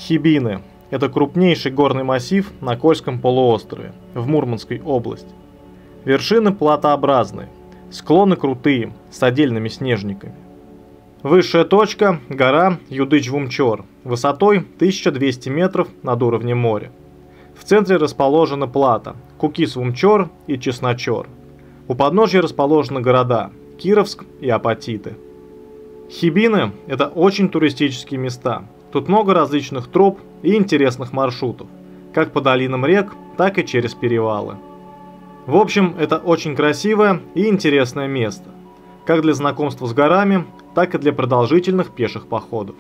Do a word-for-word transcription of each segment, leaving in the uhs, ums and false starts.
Хибины – это крупнейший горный массив на Кольском полуострове, в Мурманской области. Вершины платообразные, склоны крутые, с отдельными снежниками. Высшая точка – гора Юдыч-Вумчор, высотой тысяча двести метров над уровнем моря. В центре расположена плато Кукис-Вумчор и Чесночор. У подножья расположены города Кировск и Апатиты. Хибины – это очень туристические места. Тут много различных троп и интересных маршрутов, как по долинам рек, так и через перевалы. В общем, это очень красивое и интересное место, как для знакомства с горами, так и для продолжительных пеших походов.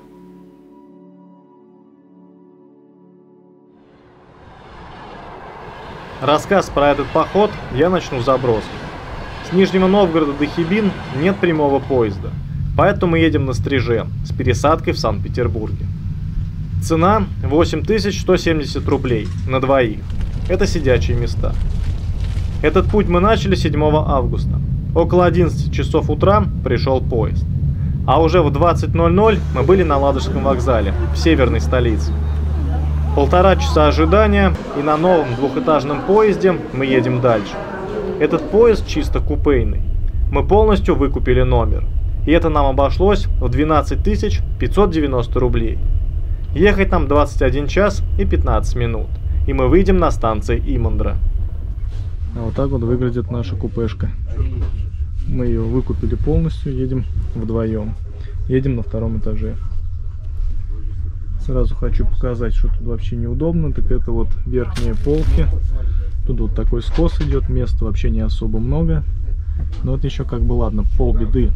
Рассказ про этот поход я начну с заброски. С Нижнего Новгорода до Хибин нет прямого поезда, поэтому мы едем на Стриже с пересадкой в Санкт-Петербурге. Цена восемь тысяч сто семьдесят рублей на двоих. Это сидячие места. Этот путь мы начали седьмого августа. Около одиннадцати часов утра пришел поезд. А уже в двадцать ноль ноль мы были на Ладожском вокзале, в северной столице. Полтора часа ожидания, и на новом двухэтажном поезде мы едем дальше. Этот поезд чисто купейный. Мы полностью выкупили номер. И это нам обошлось в двенадцать тысяч пятьсот девяносто рублей. Ехать нам двадцать один час и пятнадцать минут. И мы выйдем на станции Имандра. А вот так вот выглядит наша купешка. Мы ее выкупили полностью, едем вдвоем. Едем на втором этаже. Сразу хочу показать, что тут вообще неудобно. Так это вот верхние полки. Тут вот такой скос идет, места вообще не особо много. Но вот еще как бы ладно, полбеды.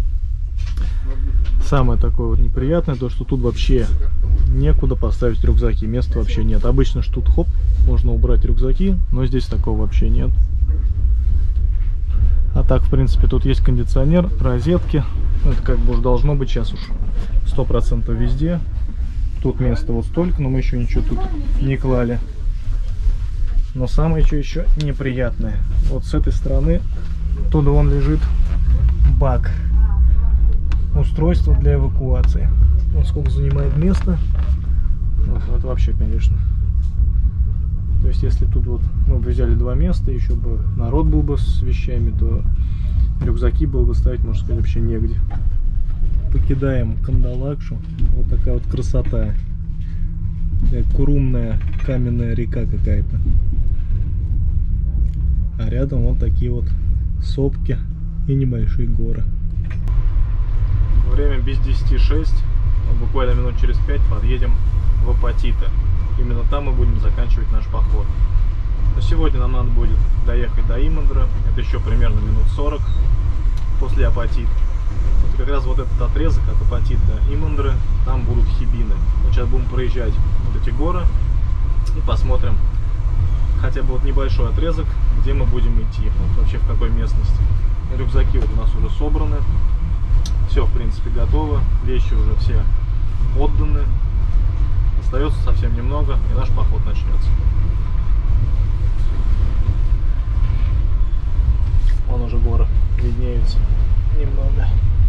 Самое такое вот неприятное, то что тут вообще некуда поставить рюкзаки, места вообще нет. Обычно ж тут хоп, можно убрать рюкзаки, но здесь такого вообще нет. А так, в принципе, тут есть кондиционер, розетки. Это как бы уж должно быть сейчас уж сто процентов везде. Тут места вот столько, но мы еще ничего тут не клали. Но самое что еще неприятное, вот с этой стороны, туда вон лежит бак. Устройство для эвакуации. Вот сколько занимает место. Вот, вот вообще, конечно. То есть, если тут вот мы бы взяли два места, еще бы народ был бы с вещами, то рюкзаки было бы ставить, можно сказать, вообще негде. Покидаем Кандалакшу. Вот такая вот красота. Курумная каменная река какая-то. А рядом вот такие вот сопки и небольшие горы. Время без десяти шесть, буквально минут через пять подъедем в Апатиты. Именно там мы будем заканчивать наш поход. Но сегодня нам надо будет доехать до Имандра, это еще примерно минут сорок после Апатит. Вот как раз вот этот отрезок от Апатит до Имандры, там будут Хибины. Вот сейчас будем проезжать вот эти горы и посмотрим хотя бы вот небольшой отрезок, где мы будем идти, вот вообще в какой местности. Рюкзаки вот у нас уже собраны. Все, в принципе, готово. Вещи уже все отданы. Остается совсем немного, и наш поход начнется. Вон уже горы виднеются немного.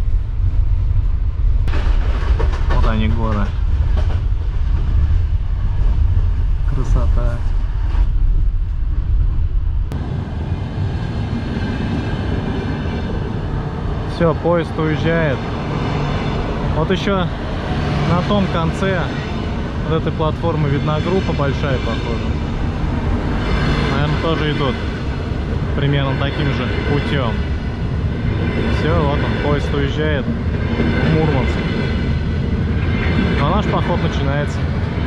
Вот они, горы. Красота. Все, поезд уезжает. Вот еще на том конце вот этой платформы видна группа большая, похоже. Наверное, тоже идут примерно таким же путем. Все, вот он, поезд уезжает в Мурманск. А наш поход начинается.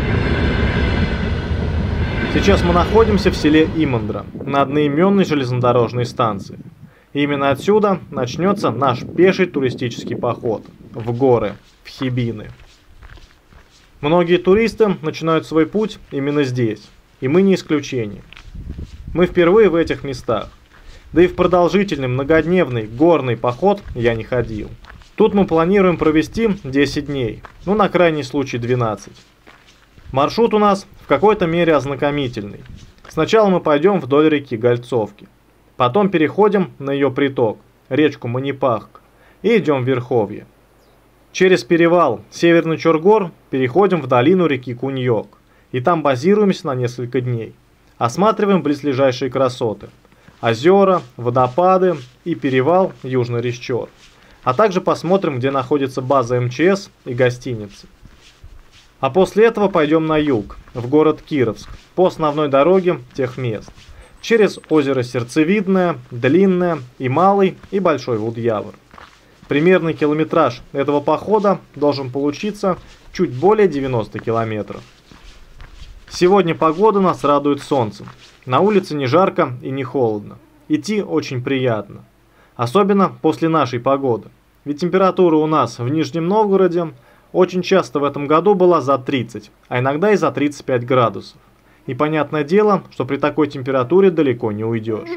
Сейчас мы находимся в селе Имандра, на одноименной железнодорожной станции. И именно отсюда начнется наш пеший туристический поход в горы, в Хибины. Многие туристы начинают свой путь именно здесь, и мы не исключение. Мы впервые в этих местах, да и в продолжительный многодневный горный поход я не ходил. Тут мы планируем провести десять дней, ну на крайний случай двенадцать. Маршрут у нас в какой-то мере ознакомительный. Сначала мы пойдем вдоль реки Гольцовки. Потом переходим на ее приток, речку Манипахк, и идем в Верховье. Через перевал Северный Чоргор переходим в долину реки Куньёк. И там базируемся на несколько дней. Осматриваем близлежащие красоты. Озера, водопады и перевал Южный Рещер. А также посмотрим, где находится база эм че эс и гостиницы. А после этого пойдем на юг, в город Кировск, по основной дороге тех мест. Через озеро Сердцевидное, Длинное и Малый и Большой Вудъявор. Примерный километраж этого похода должен получиться чуть более девяноста километров. Сегодня погода нас радует солнцем. На улице не жарко и не холодно. Идти очень приятно. Особенно после нашей погоды. Ведь температура у нас в Нижнем Новгороде очень часто в этом году была за тридцать, а иногда и за тридцать пять градусов. И понятное дело, что при такой температуре далеко не уйдешь.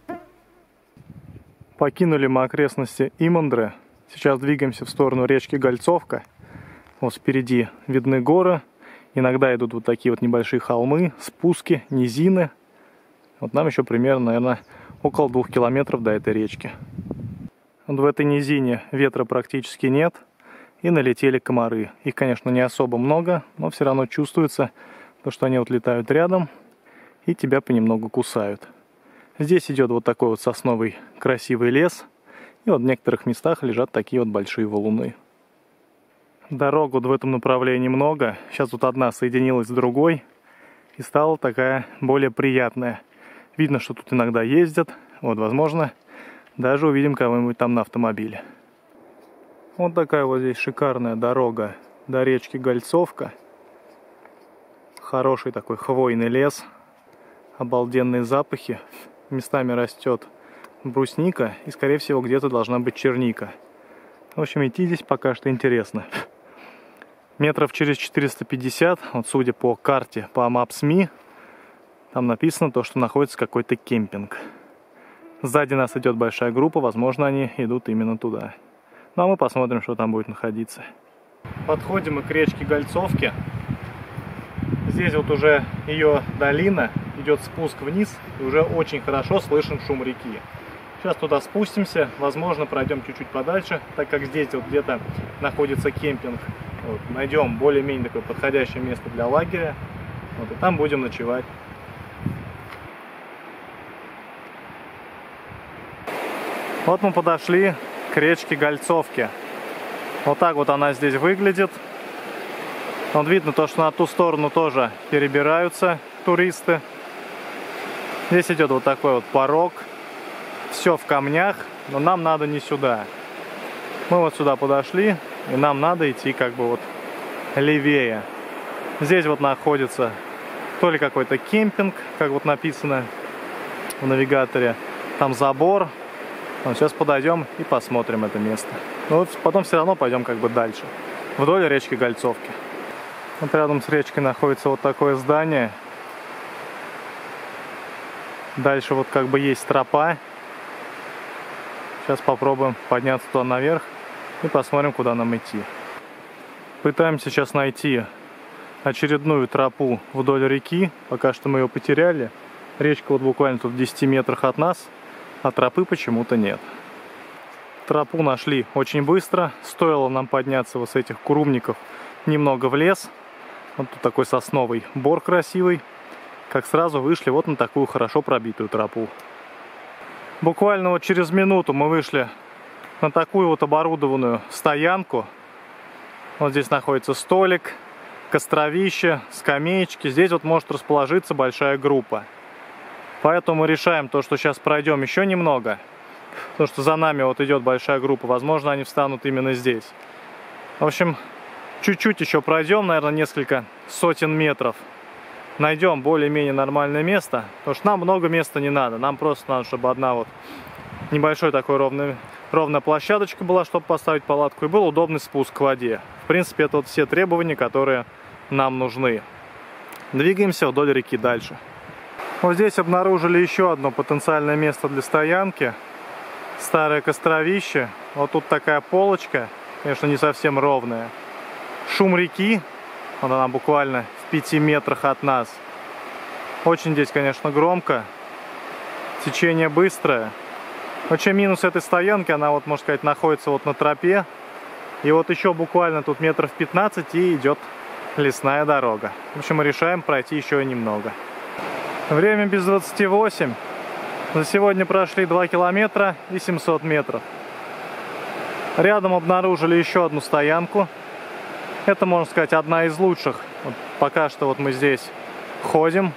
Покинули мы окрестности Имандры. Сейчас двигаемся в сторону речки Гольцовка. Вот впереди видны горы. Иногда идут вот такие вот небольшие холмы, спуски, низины. Вот нам еще примерно, наверное, около двух километров до этой речки. Вот в этой низине ветра практически нет. И налетели комары. Их, конечно, не особо много, но все равно чувствуется, что они вот летают рядом и тебя понемногу кусают. Здесь идет вот такой вот сосновый красивый лес. И вот в некоторых местах лежат такие вот большие валуны. Дорог вот в этом направлении много. Сейчас тут одна соединилась с другой. И стала такая более приятная. Видно, что тут иногда ездят. Вот, возможно, даже увидим кого-нибудь там на автомобиле. Вот такая вот здесь шикарная дорога до речки Гольцовка. Хороший такой хвойный лес. Обалденные запахи. Местами растет брусника. И, скорее всего, где-то должна быть черника. В общем, идти здесь пока что интересно. Метров через четыреста пятьдесят, вот судя по карте, по Maps.me, там написано то, что находится какой-то кемпинг. Сзади нас идет большая группа, возможно, они идут именно туда. Ну а мы посмотрим, что там будет находиться. Подходим мы к речке Гольцовке. Здесь вот уже ее долина, идет спуск вниз, и уже очень хорошо слышен шум реки. Сейчас туда спустимся, возможно, пройдем чуть-чуть подальше, так как здесь вот где-то находится кемпинг. Вот, найдем более-менее такое подходящее место для лагеря, вот, и там будем ночевать. Вот мы подошли к речке Гольцовке. Вот так вот она здесь выглядит. Вот видно то, что на ту сторону тоже перебираются туристы. Здесь идет вот такой вот порог. Все в камнях, но нам надо не сюда. Мы вот сюда подошли, и нам надо идти как бы вот левее. Здесь вот находится то ли какой-то кемпинг, как вот написано в навигаторе. Там забор. Вот сейчас подойдем и посмотрим это место. Но вот потом все равно пойдем как бы дальше, вдоль речки Гольцовки. Вот рядом с речкой находится вот такое здание. Дальше вот как бы есть тропа. Сейчас попробуем подняться туда наверх и посмотрим, куда нам идти. Пытаемся сейчас найти очередную тропу вдоль реки. Пока что мы ее потеряли. Речка вот буквально тут в десяти метрах от нас, а тропы почему-то нет. Тропу нашли очень быстро. Стоило нам подняться вот с этих курумников немного в лес. Вот тут такой сосновый бор красивый. Как сразу вышли вот на такую хорошо пробитую тропу. Буквально вот через минуту мы вышли на такую вот оборудованную стоянку. Вот здесь находится столик, костровище, скамеечки. Здесь вот может расположиться большая группа. Поэтому мы решаем то, что сейчас пройдем еще немного. Потому что за нами вот идет большая группа. Возможно, они встанут именно здесь. В общем, чуть-чуть еще пройдем, наверное, несколько сотен метров. Найдем более-менее нормальное место, потому что нам много места не надо. Нам просто надо, чтобы одна вот небольшой такой ровный, ровная площадочка была, чтобы поставить палатку, и был удобный спуск к воде. В принципе, это вот все требования, которые нам нужны. Двигаемся вдоль реки дальше. Вот здесь обнаружили еще одно потенциальное место для стоянки. Старое костровище. Вот тут такая полочка, конечно, не совсем ровная. Шум реки, вот она буквально в пяти метрах от нас. Очень здесь, конечно, громко. Течение быстрое. Но чем минус этой стоянки, она вот, можно сказать, находится вот на тропе. И вот еще буквально тут метров пятнадцать и идет лесная дорога. В общем, мы решаем пройти еще немного. Время без двадцати восьми. За сегодня прошли два километра и семьсот метров. Рядом обнаружили еще одну стоянку. Это, можно сказать, одна из лучших. Вот пока что вот мы здесь ходим.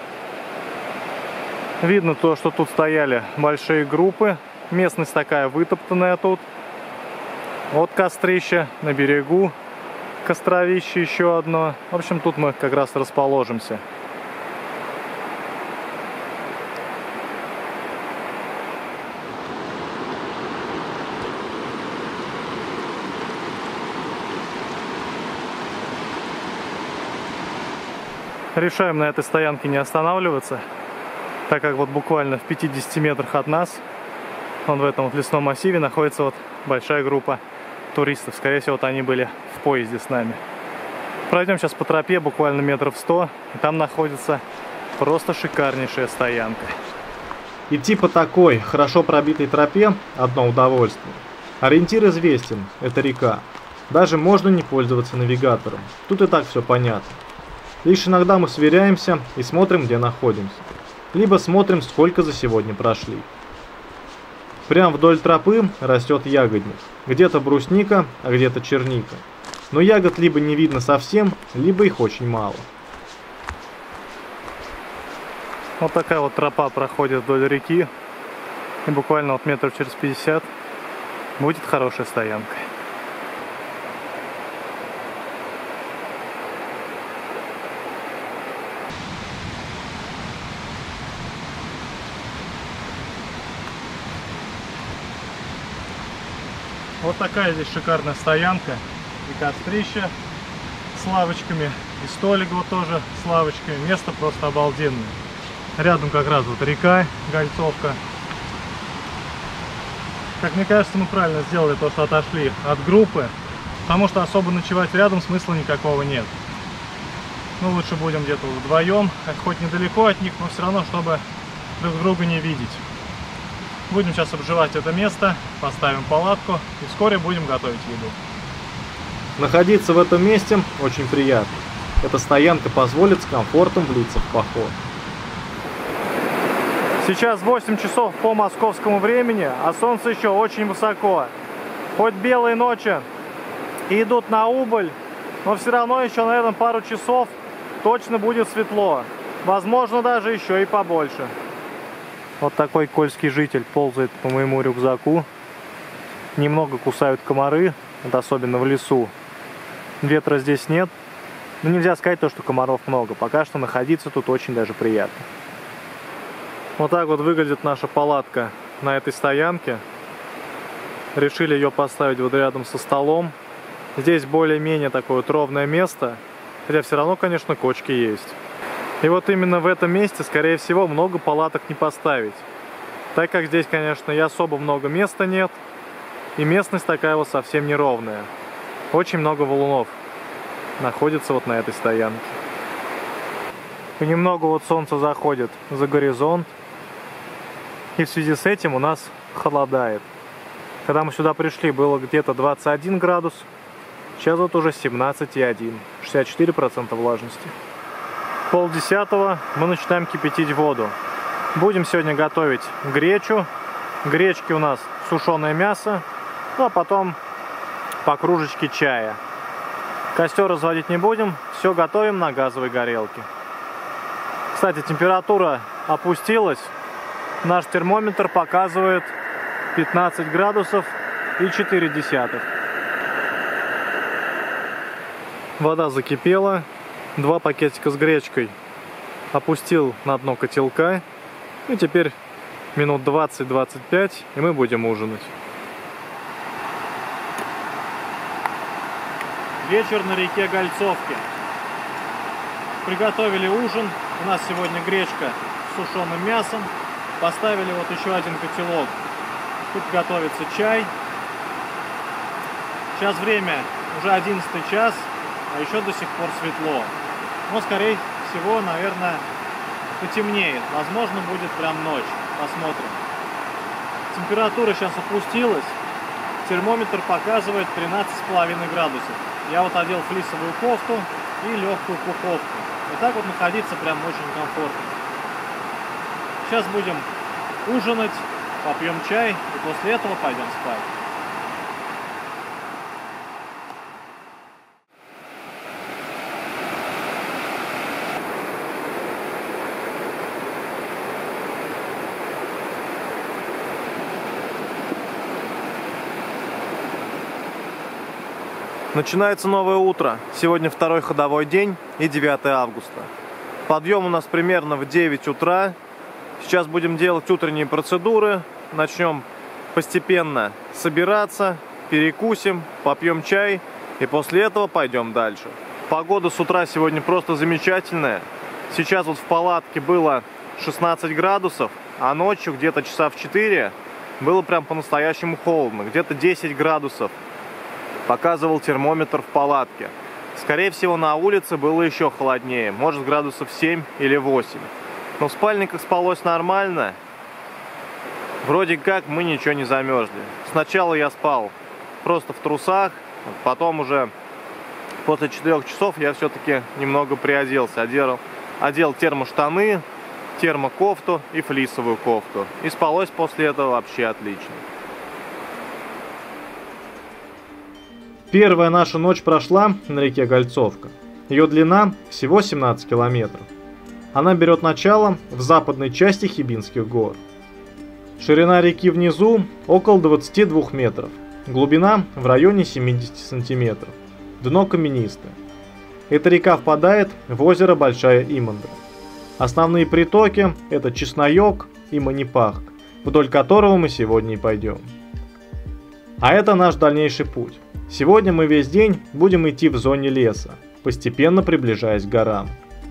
Видно то, что тут стояли большие группы. Местность такая вытоптанная тут. Вот кострище на берегу. Костровище еще одно. В общем, тут мы как раз расположимся. Решаем на этой стоянке не останавливаться, так как вот буквально в пятидесяти метрах от нас, вон в этом вот лесном массиве, находится вот большая группа туристов. Скорее всего, вот они были в поезде с нами. Пройдем сейчас по тропе буквально метров сто, и там находится просто шикарнейшая стоянка. Идти по такой хорошо пробитой тропе – одно удовольствие. Ориентир известен – это река. Даже можно не пользоваться навигатором. Тут и так все понятно. Лишь иногда мы сверяемся и смотрим, где находимся. Либо смотрим, сколько за сегодня прошли. Прямо вдоль тропы растет ягодник. Где-то брусника, а где-то черника. Но ягод либо не видно совсем, либо их очень мало. Вот такая вот тропа проходит вдоль реки. И буквально вот метров через пятьдесят будет хорошая стоянка. Вот такая здесь шикарная стоянка. И кострище с лавочками, и столик вот тоже с лавочками. Место просто обалденное. Рядом как раз вот река, Гольцовка. Как мне кажется, мы правильно сделали то, что отошли от группы. Потому что особо ночевать рядом смысла никакого нет. Ну, лучше будем где-то вдвоем, хоть недалеко от них, но все равно, чтобы друг друга не видеть. Будем сейчас обживать это место, поставим палатку и вскоре будем готовить еду. Находиться в этом месте очень приятно. Эта стоянка позволит с комфортом влиться в поход. Сейчас восемь часов по московскому времени, а солнце еще очень высоко. Хоть белые ночи и идут на убыль, но все равно еще, наверное, пару часов точно будет светло. Возможно, даже еще и побольше. Вот такой кольский житель ползает по моему рюкзаку. Немного кусают комары, это особенно в лесу. Ветра здесь нет. Но нельзя сказать то, что комаров много. Пока что находиться тут очень даже приятно. Вот так вот выглядит наша палатка на этой стоянке. Решили ее поставить вот рядом со столом. Здесь более-менее такое вот ровное место. Хотя все равно, конечно, кочки есть. И вот именно в этом месте, скорее всего, много палаток не поставить. Так как здесь, конечно, и особо много места нет. И местность такая вот совсем неровная. Очень много валунов находится вот на этой стоянке. Понемногу вот солнце заходит за горизонт. И в связи с этим у нас холодает. Когда мы сюда пришли, было где-то двадцать один градус. Сейчас вот уже семнадцать и один. шестьдесят четыре процента влажности. Полдесятого мы начинаем кипятить воду. Будем сегодня готовить гречу. Гречки у нас сушеное мясо. Ну а потом по кружечке чая. Костер разводить не будем. Все готовим на газовой горелке. Кстати, температура опустилась. Наш термометр показывает пятнадцать градусов и четыре десятых. Вода закипела. Два пакетика с гречкой опустил на дно котелка. И теперь минут двадцать-двадцать пять, и мы будем ужинать. Вечер на реке Гольцовке. Приготовили ужин. У нас сегодня гречка с сушеным мясом. Поставили вот еще один котелок. Тут готовится чай. Сейчас время уже одиннадцатый час, а еще до сих пор светло. Но, скорее всего, наверное, потемнеет. Возможно, будет прям ночь. Посмотрим. Температура сейчас опустилась. термометр показывает тринадцать с половиной градусов. Я вот одел флисовую кофту и легкую пуховку. И так вот находиться прям очень комфортно. Сейчас будем ужинать, попьем чай и после этого пойдем спать. Начинается новое утро. Сегодня второй ходовой день и девятое августа. Подъем у нас примерно в девять утра. Сейчас будем делать утренние процедуры. Начнем постепенно собираться, перекусим, попьем чай и после этого пойдем дальше. Погода с утра сегодня просто замечательная. Сейчас вот в палатке было шестнадцать градусов, а ночью где-то часа в четыре было прям по-настоящему холодно. Где-то десять градусов показывал термометр в палатке. Скорее всего, на улице было еще холоднее, может градусов семь или восемь. Но в спальниках спалось нормально. Вроде как мы ничего не замерзли. Сначала я спал просто в трусах, потом уже после четырех часов я все-таки немного приоделся. Одел, одел термоштаны, термокофту и флисовую кофту. И спалось после этого вообще отлично. Первая наша ночь прошла на реке Гольцовка. Ее длина всего семнадцать километров. Она берет начало в западной части Хибинских гор. Ширина реки внизу около двадцати двух метров. Глубина в районе семидесяти сантиметров. Дно каменистое. Эта река впадает в озеро Большая Имандра. Основные притоки – это Чесноек и Манипахк, вдоль которого мы сегодня и пойдем. А это наш дальнейший путь. Сегодня мы весь день будем идти в зоне леса, постепенно приближаясь к горам.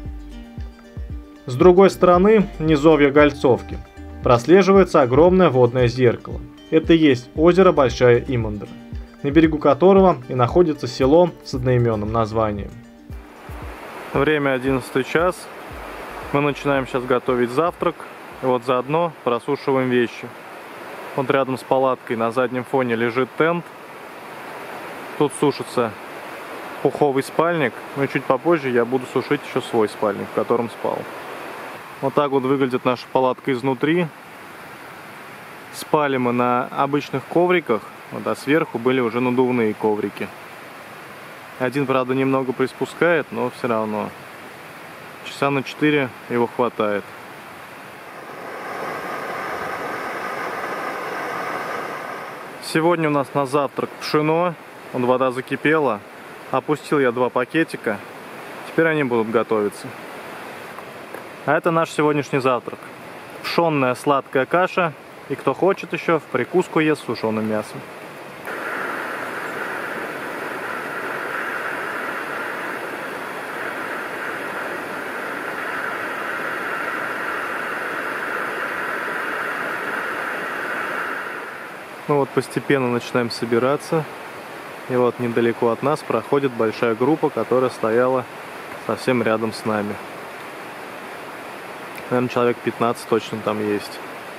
С другой стороны низовья Гольцовки прослеживается огромное водное зеркало. Это и есть озеро Большая Имандра, на берегу которого и находится село с одноименным названием. Время одиннадцатый час. Мы начинаем сейчас готовить завтрак. И вот заодно просушиваем вещи. Вот рядом с палаткой на заднем фоне лежит тент. Тут сушится пуховый спальник, но чуть попозже я буду сушить еще свой спальник, в котором спал. Вот так вот выглядит наша палатка изнутри. Спали мы на обычных ковриках, вот, а сверху были уже надувные коврики. Один, правда, немного приспускает, но все равно часа на четыре его хватает. Сегодня у нас на завтрак пшено. Вон вода закипела. Опустил я два пакетика. Теперь они будут готовиться. А это наш сегодняшний завтрак. Пшенная сладкая каша. И кто хочет еще, в прикуску ест с сушеным мясом. Ну вот постепенно начинаем собираться. И вот недалеко от нас проходит большая группа, которая стояла совсем рядом с нами. Наверное, человек пятнадцать точно там есть.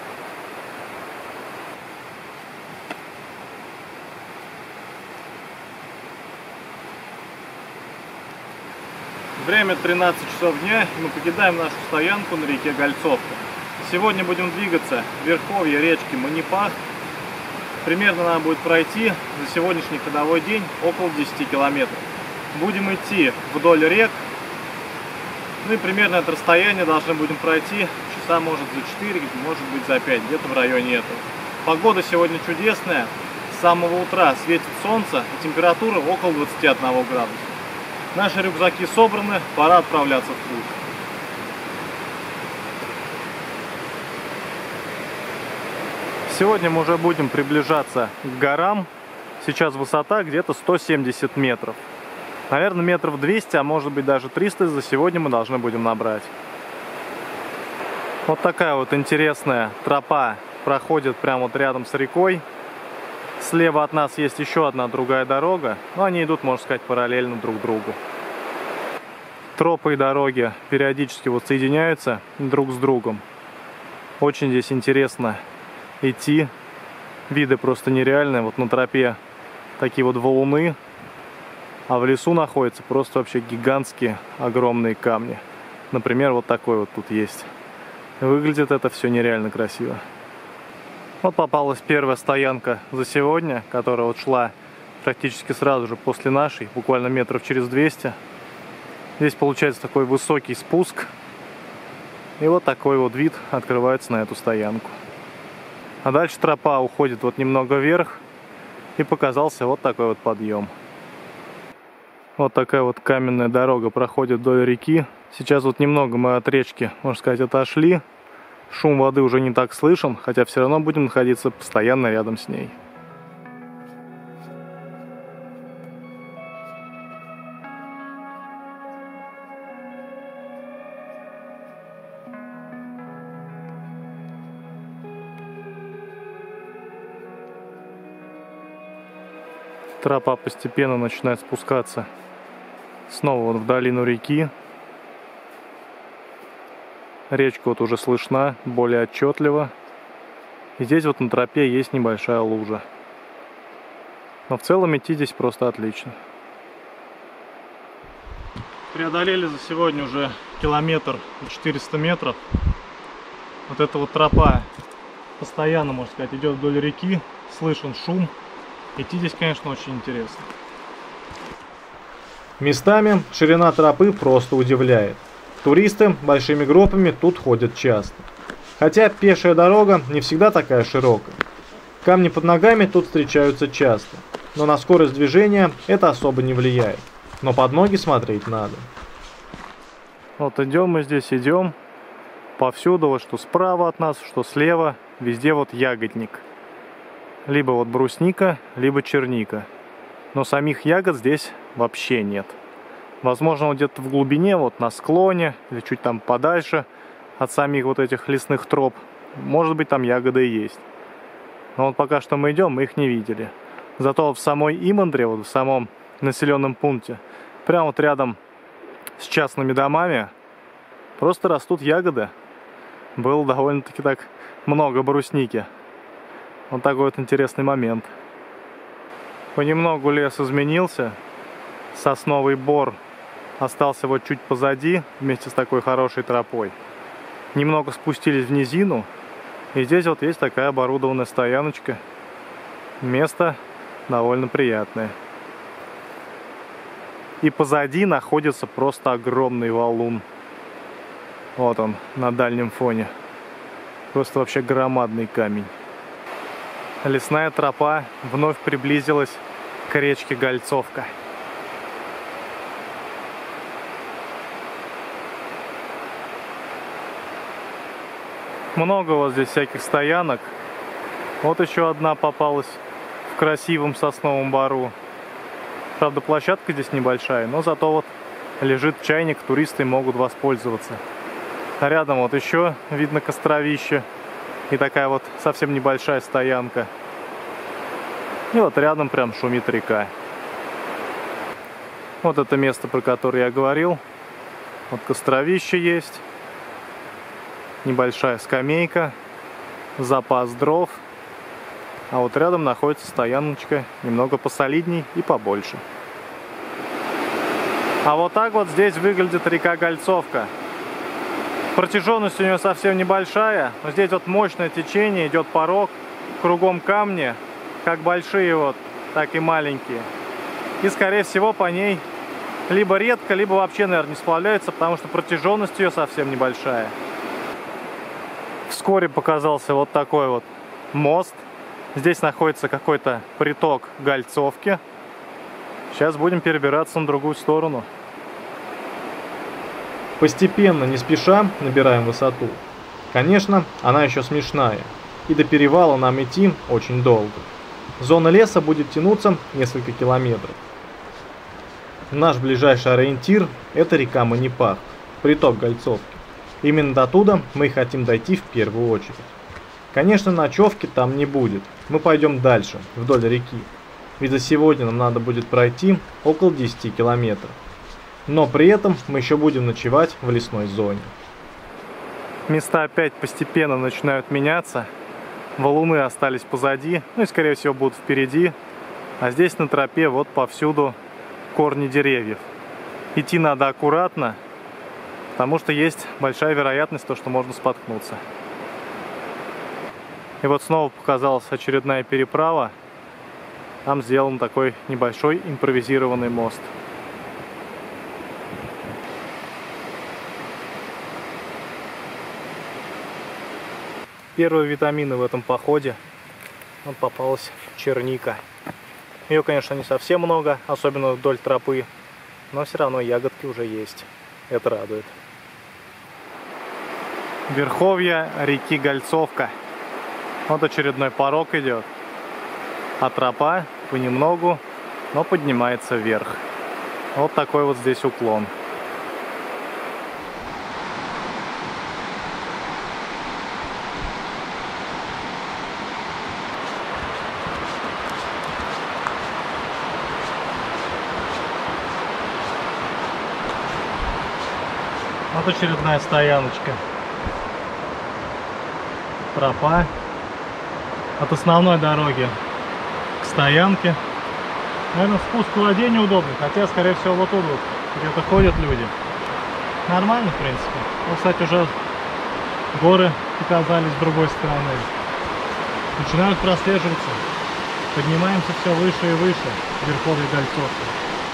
Время тринадцать часов дня, и мы покидаем нашу стоянку на реке Гольцовка. Сегодня будем двигаться в верховье речки Манипахк. Примерно нам будет пройти за сегодняшний ходовой день около десяти километров. Будем идти вдоль рек. Ну и примерно это расстояние должны будем пройти часа может за четыре, может быть за пять, где-то в районе этого. Погода сегодня чудесная. С самого утра светит солнце, и температура около двадцати одного градуса. Наши рюкзаки собраны, пора отправляться в путь. Сегодня мы уже будем приближаться к горам. Сейчас высота где-то сто семьдесят метров. Наверное, метров двести, а может быть даже триста за сегодня мы должны будем набрать. Вот такая вот интересная тропа проходит прямо вот рядом с рекой. Слева от нас есть еще одна другая дорога, но они идут, можно сказать, параллельно друг другу. Тропы и дороги периодически вот соединяются друг с другом. Очень здесь интересно идти. Виды просто нереальные. Вот на тропе такие вот валуны, а в лесу находятся просто вообще гигантские огромные камни. Например, вот такой вот тут есть. Выглядит это все нереально красиво. Вот попалась первая стоянка за сегодня, которая вот шла практически сразу же после нашей, буквально метров через двести. Здесь получается такой высокий спуск. И вот такой вот вид открывается на эту стоянку. А дальше тропа уходит вот немного вверх. И показался вот такой вот подъем. Вот такая вот каменная дорога проходит вдоль реки. Сейчас вот немного мы от речки, можно сказать, отошли. Шум воды уже не так слышен, хотя все равно будем находиться постоянно рядом с ней. Тропа постепенно начинает спускаться снова вот в долину реки. Речка вот уже слышна более отчетливо. И здесь вот на тропе есть небольшая лужа. Но в целом идти здесь просто отлично. Преодолели за сегодня уже километр и четыреста метров. Вот эта вот тропа постоянно, можно сказать, идет вдоль реки. Слышен шум. Идти здесь, конечно, очень интересно. Местами ширина тропы просто удивляет. Туристы большими группами тут ходят часто. Хотя пешая дорога не всегда такая широкая. Камни под ногами тут встречаются часто, но на скорость движения это особо не влияет. Но под ноги смотреть надо. Вот идем мы здесь, идем. Повсюду, вот что справа от нас, что слева, везде вот ягодник. Либо вот брусника, либо черника. Но самих ягод здесь вообще нет. Возможно, вот где-то в глубине, вот на склоне, или чуть там подальше от самих вот этих лесных троп, может быть, там ягоды и есть. Но вот пока что мы идем, мы их не видели. Зато в самой Имандре, вот в самом населенном пункте, прямо вот рядом с частными домами, просто растут ягоды. Было довольно-таки так много брусники. Вот такой вот интересный момент. Понемногу лес изменился. Сосновый бор остался вот чуть позади, вместе с такой хорошей тропой. Немного спустились в низину. И здесь вот есть такая оборудованная стояночка. Место довольно приятное. И позади находится просто огромный валун. Вот он, на дальнем фоне. Просто вообще громадный камень. Лесная тропа вновь приблизилась к речке Гольцовка. Много вот здесь всяких стоянок. Вот еще одна попалась в красивом сосновом бору. Правда, площадка здесь небольшая, но зато вот лежит чайник, туристы могут воспользоваться. А рядом вот еще видно костровище. И такая вот совсем небольшая стоянка. И вот рядом прям шумит река. Вот это место, про которое я говорил. Вот костровище есть. Небольшая скамейка. Запас дров. А вот рядом находится стояночка немного посолидней и побольше. А вот так вот здесь выглядит река Гольцовка. Протяженность у нее совсем небольшая, но здесь вот мощное течение, идет порог, кругом камни, как большие вот, так и маленькие. И скорее всего по ней либо редко, либо вообще, наверное, не сплавляются, потому что протяженность ее совсем небольшая. Вскоре показался вот такой вот мост. Здесь находится какой-то приток Гольцовки. Сейчас будем перебираться на другую сторону. Постепенно, не спеша, набираем высоту. Конечно, она еще смешная, и до перевала нам идти очень долго. Зона леса будет тянуться несколько километров. Наш ближайший ориентир – это река Манипах, приток Гольцовки. Именно оттуда мы хотим дойти в первую очередь. Конечно, ночевки там не будет, мы пойдем дальше, вдоль реки. Ведь за сегодня нам надо будет пройти около десяти километров. Но при этом мы еще будем ночевать в лесной зоне. Места опять постепенно начинают меняться. Валуны остались позади, ну и скорее всего будут впереди. А здесь на тропе вот повсюду корни деревьев. Идти надо аккуратно, потому что есть большая вероятность, то, что можно споткнуться. И вот снова показалась очередная переправа. Там сделан такой небольшой импровизированный мост. Первые витамины в этом походе. Вот попалась черника. Ее, конечно, не совсем много, особенно вдоль тропы, но все равно ягодки уже есть. Это радует. Верховье реки Гольцовка. Вот очередной порог идет. А тропа понемногу, но поднимается вверх. Вот такой вот здесь уклон. Вот очередная стояночка. Тропа от основной дороги к стоянке. Наверное, спуск к воде неудобный, хотя, скорее всего, вот тут вот где-то ходят люди. Нормально, в принципе. Вот, кстати, уже горы показались с другой стороны. Начинают прослеживаться. Поднимаемся все выше и выше в верховье Гольцовки.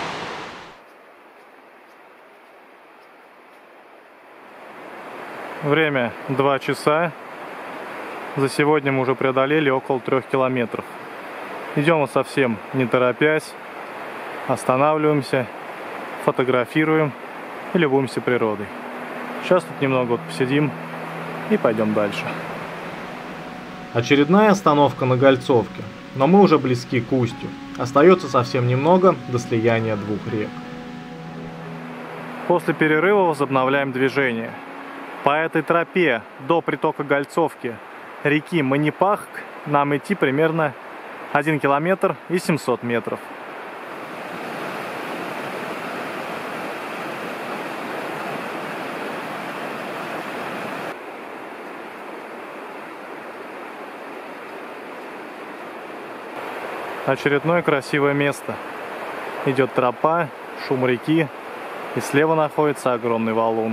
Время два часа. За сегодня мы уже преодолели около трех километров. Идем вот совсем не торопясь. Останавливаемся, фотографируем и любуемся природой. Сейчас тут немного вот посидим и пойдем дальше. Очередная остановка на Гольцовке, но мы уже близки к устью. Остается совсем немного до слияния двух рек. После перерыва возобновляем движение. По этой тропе до притока Гольцовки реки Манипахк нам идти примерно один километр и семьсот метров. Очередное красивое место. Идет тропа, шум реки, и слева находится огромный валун.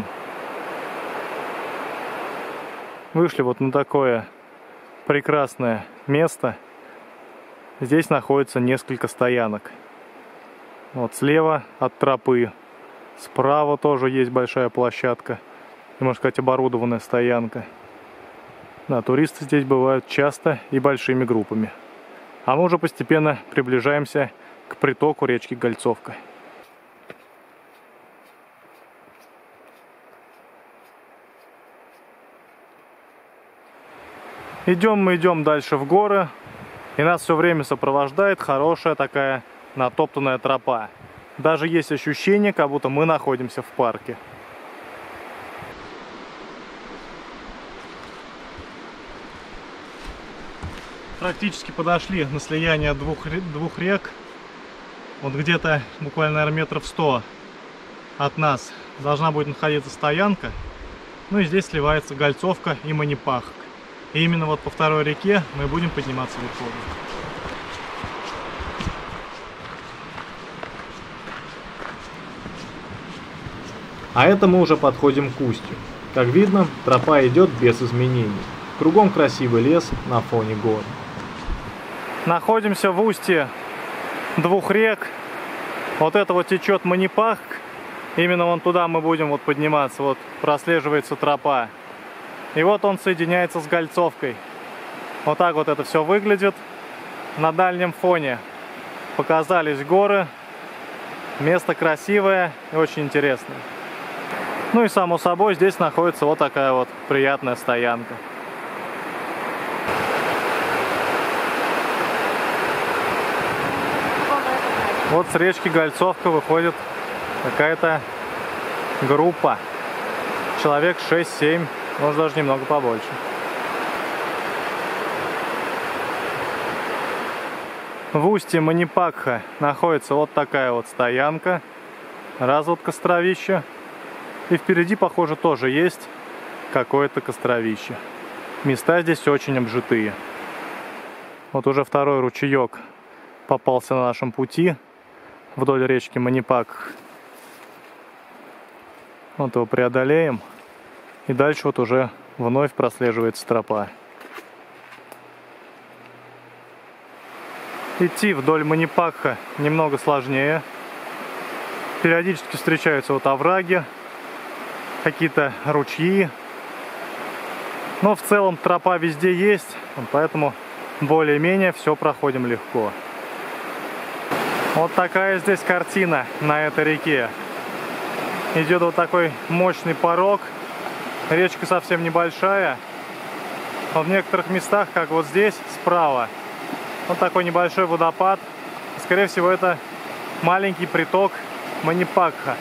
Вышли вот на такое прекрасное место. Здесь находится несколько стоянок. Вот слева от тропы, справа тоже есть большая площадка, и, можно сказать, оборудованная стоянка. Да, туристы здесь бывают часто и большими группами. А мы уже постепенно приближаемся к притоку речки Гольцовка. Идем мы идем дальше в горы, и нас все время сопровождает хорошая такая натоптанная тропа. Даже есть ощущение, как будто мы находимся в парке. Практически подошли на слияние двух, двух рек. Вот где-то буквально, наверное, метров сто от нас должна будет находиться стоянка. Ну и здесь сливается Гольцовка и Манипахк. И именно вот по второй реке мы будем подниматься в верховье. А это мы уже подходим к устью. Как видно, тропа идет без изменений. Кругом красивый лес на фоне гор. Находимся в устье двух рек. Вот это вот течет Манипахк. Именно вон туда мы будем вот подниматься. Вот прослеживается тропа. И вот он соединяется с Гольцовкой. Вот так вот это все выглядит. На дальнем фоне показались горы. Место красивое и очень интересное. Ну и само собой здесь находится вот такая вот приятная стоянка. Вот с речки Гольцовка выходит какая-то группа. Человек шесть-семь. Может, даже немного побольше. В устье Манипахка находится вот такая вот стоянка. Раз вот костровище. И впереди, похоже, тоже есть какое-то костровище. Места здесь очень обжитые. Вот уже второй ручеек попался на нашем пути вдоль речки Манипак. Вот его преодолеем. И дальше вот уже вновь прослеживается тропа. Идти вдоль Манипакха немного сложнее. Периодически встречаются вот овраги, какие-то ручьи. Но в целом тропа везде есть, поэтому более-менее все проходим легко. Вот такая здесь картина на этой реке. Идет вот такой мощный порог. Речка совсем небольшая. Но в некоторых местах, как вот здесь, справа, вот такой небольшой водопад. Скорее всего, это маленький приток Манипакха.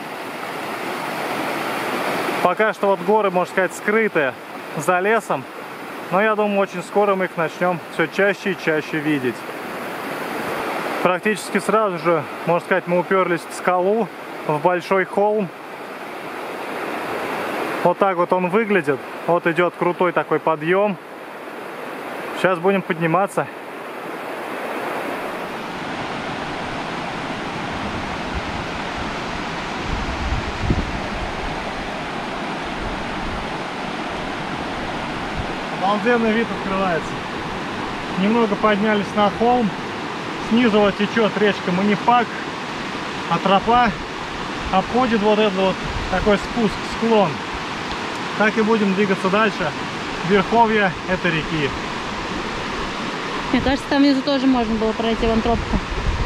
Пока что вот горы, можно сказать, скрыты за лесом. Но я думаю, очень скоро мы их начнем все чаще и чаще видеть. Практически сразу же, можно сказать, мы уперлись в скалу, в большой холм. Вот так вот он выглядит. Вот идет крутой такой подъем. Сейчас будем подниматься. Обалденный вид открывается. Немного поднялись на холм. Снизу вот течет речка Манипак, а тропа обходит вот этот вот такой спуск, склон. Так и будем двигаться дальше, в верховье этой реки. Мне кажется, там внизу тоже можно было пройти вон тропку.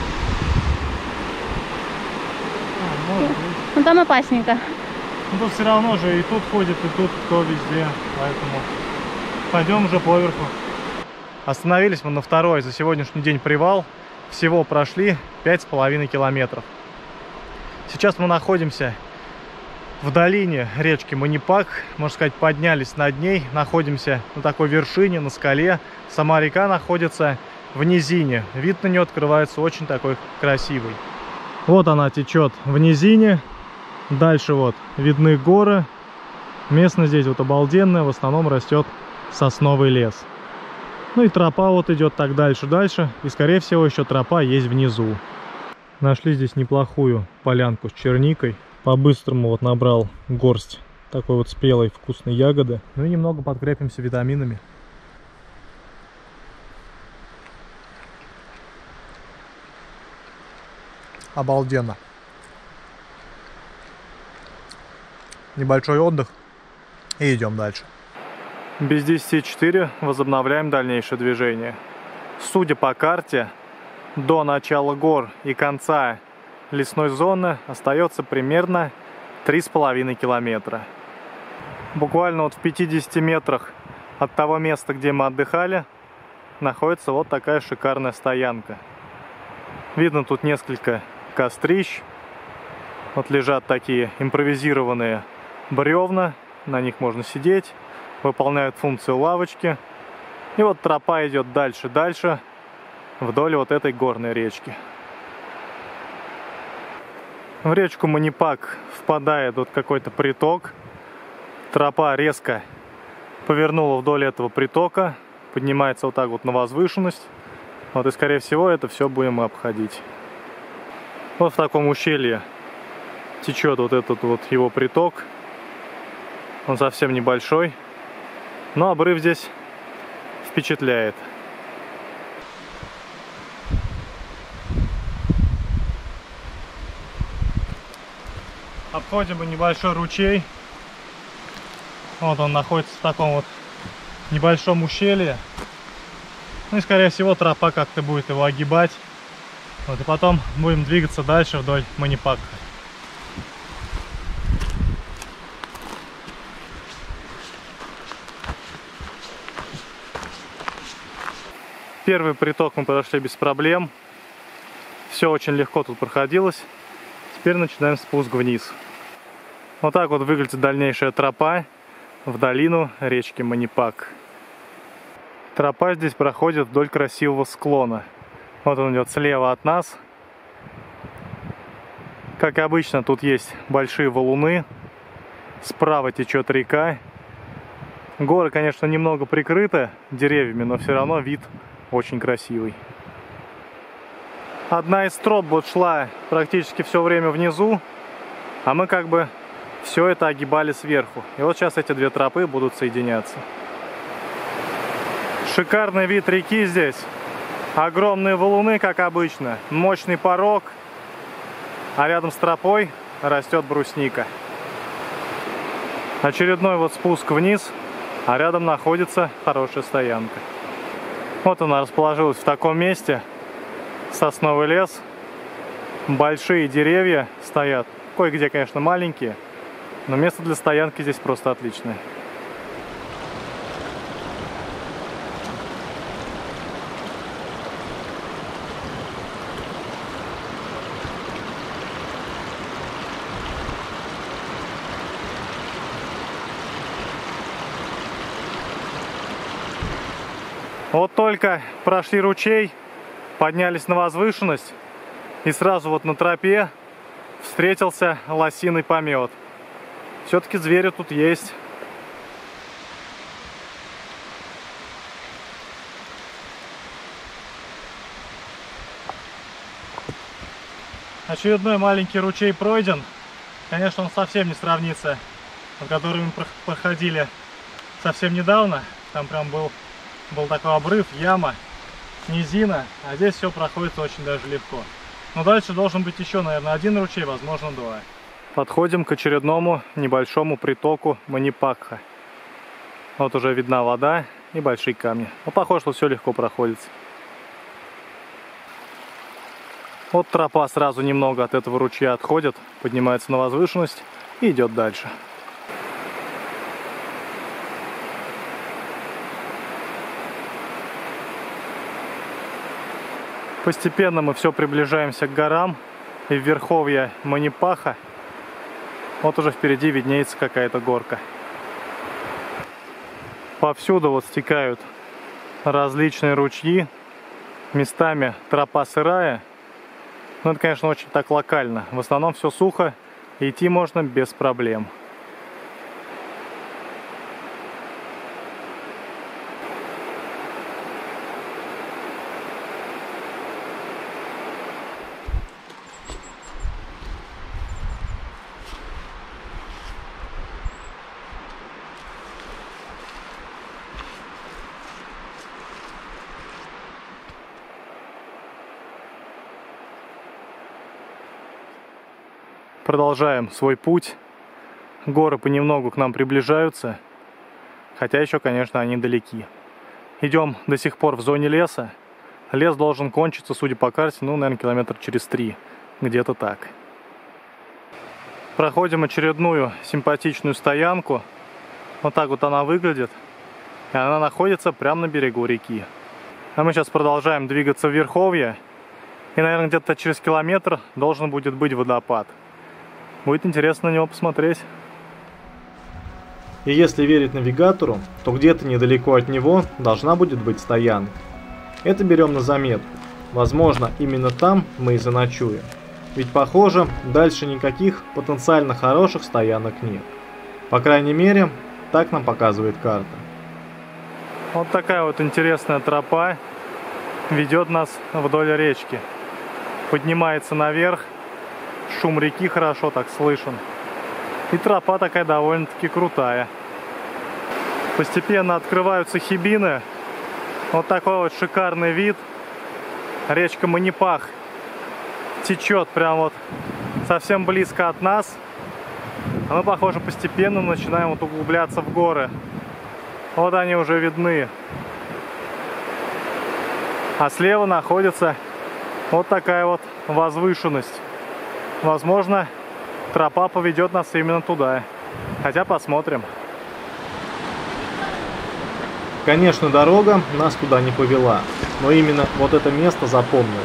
А, может быть. Ну там опасненько. Ну тут все равно же и тут ходит, и тут кто везде, поэтому пойдем уже поверху. Остановились мы на второй за сегодняшний день привал. Всего прошли пять с половиной километров. Сейчас мы находимся в долине речки Манипак. Можно сказать, поднялись над ней. Находимся на такой вершине, на скале. Сама река находится в низине. Вид на нее открывается очень такой красивый. Вот она течет в низине. Дальше вот видны горы. Местность здесь вот обалденная. В основном растет сосновый лес. Ну и тропа вот идет так дальше-дальше. И скорее всего еще тропа есть внизу. Нашли здесь неплохую полянку с черникой. По-быстрому вот набрал горсть такой вот спелой вкусной ягоды. Ну и немного подкрепимся витаминами. Обалденно. Небольшой отдых. И идем дальше. Без десяти четыре возобновляем дальнейшее движение. Судя по карте, до начала гор и конца лесной зоны остается примерно три с половиной километра. Буквально вот в пятидесяти метрах от того места, где мы отдыхали, находится вот такая шикарная стоянка. Видно тут несколько кострищ. Вот лежат такие импровизированные бревна, на них можно сидеть. Выполняют функцию лавочки. И вот тропа идет дальше-дальше вдоль вот этой горной речки. В речку Манипак впадает вот какой-то приток. Тропа резко повернула вдоль этого притока, поднимается вот так вот на возвышенность. Вот и скорее всего это все будем мы обходить. Вот в таком ущелье течет вот этот вот его приток. Он совсем небольшой. Но обрыв здесь впечатляет. Обходим небольшой ручей. Вот он находится в таком вот небольшом ущелье. Ну и скорее всего тропа как-то будет его огибать. Вот, и потом будем двигаться дальше вдоль Манипакха. Первый приток мы прошли без проблем. Все очень легко тут проходилось. Теперь начинаем спуск вниз. Вот так вот выглядит дальнейшая тропа в долину речки Манипак. Тропа здесь проходит вдоль красивого склона. Вот он идет слева от нас. Как обычно, тут есть большие валуны. Справа течет река. Горы, конечно, немного прикрыты деревьями, но все равно вид очень красивый. Одна из троп вот шла практически все время внизу, а мы как бы все это огибали сверху. И вот сейчас эти две тропы будут соединяться. Шикарный вид реки здесь. Огромные валуны, как обычно. Мощный порог. А рядом с тропой растет брусника. Очередной вот спуск вниз, а рядом находится хорошая стоянка. Вот она расположилась в таком месте. Сосновый лес. Большие деревья стоят. Кое-где, конечно, маленькие. Но место для стоянки здесь просто отличное. Вот только прошли ручей, поднялись на возвышенность, и сразу вот на тропе встретился лосиный помет. Все-таки звери тут есть. Очередной маленький ручей пройден. Конечно, он совсем не сравнится с которым мы проходили совсем недавно. Там прям был, был такой обрыв, яма, низина. А здесь все проходит очень даже легко. Но дальше должен быть еще, наверное, один ручей, возможно, два. Подходим к очередному небольшому притоку Манипакха. Вот уже видна вода и большие камни. Ну, похоже, что все легко проходится. Вот тропа сразу немного от этого ручья отходит, поднимается на возвышенность и идет дальше. Постепенно мы все приближаемся к горам и в верховье Манипакха. Вот уже впереди виднеется какая-то горка. Повсюду вот стекают различные ручьи. Местами тропа сырая. Но это, конечно, очень так локально. В основном все сухо, и идти можно без проблем. Продолжаем свой путь. Горы понемногу к нам приближаются, хотя еще, конечно, они далеки. Идем до сих пор в зоне леса. Лес должен кончиться, судя по карте, ну, наверное, километр через три. Где-то так. Проходим очередную симпатичную стоянку. Вот так вот она выглядит. И она находится прямо на берегу реки. А мы сейчас продолжаем двигаться в верховье. И, наверное, где-то через километр должен будет быть водопад. Будет интересно на него посмотреть. И если верить навигатору, то где-то недалеко от него должна будет быть стоянка. Это берем на заметку. Возможно, именно там мы и заночуем. Ведь, похоже, дальше никаких потенциально хороших стоянок нет. По крайней мере, так нам показывает карта. Вот такая вот интересная тропа ведет нас вдоль речки. Поднимается наверх. Шум реки хорошо так слышен. И тропа такая довольно-таки крутая. Постепенно открываются хибины. Вот такой вот шикарный вид. Речка Манипакх течет прям вот совсем близко от нас. А мы, похоже, постепенно начинаем вот углубляться в горы. Вот они уже видны. А слева находится вот такая вот возвышенность. Возможно, тропа поведет нас именно туда. Хотя посмотрим. Конечно, дорога нас туда не повела, но именно вот это место запомнила.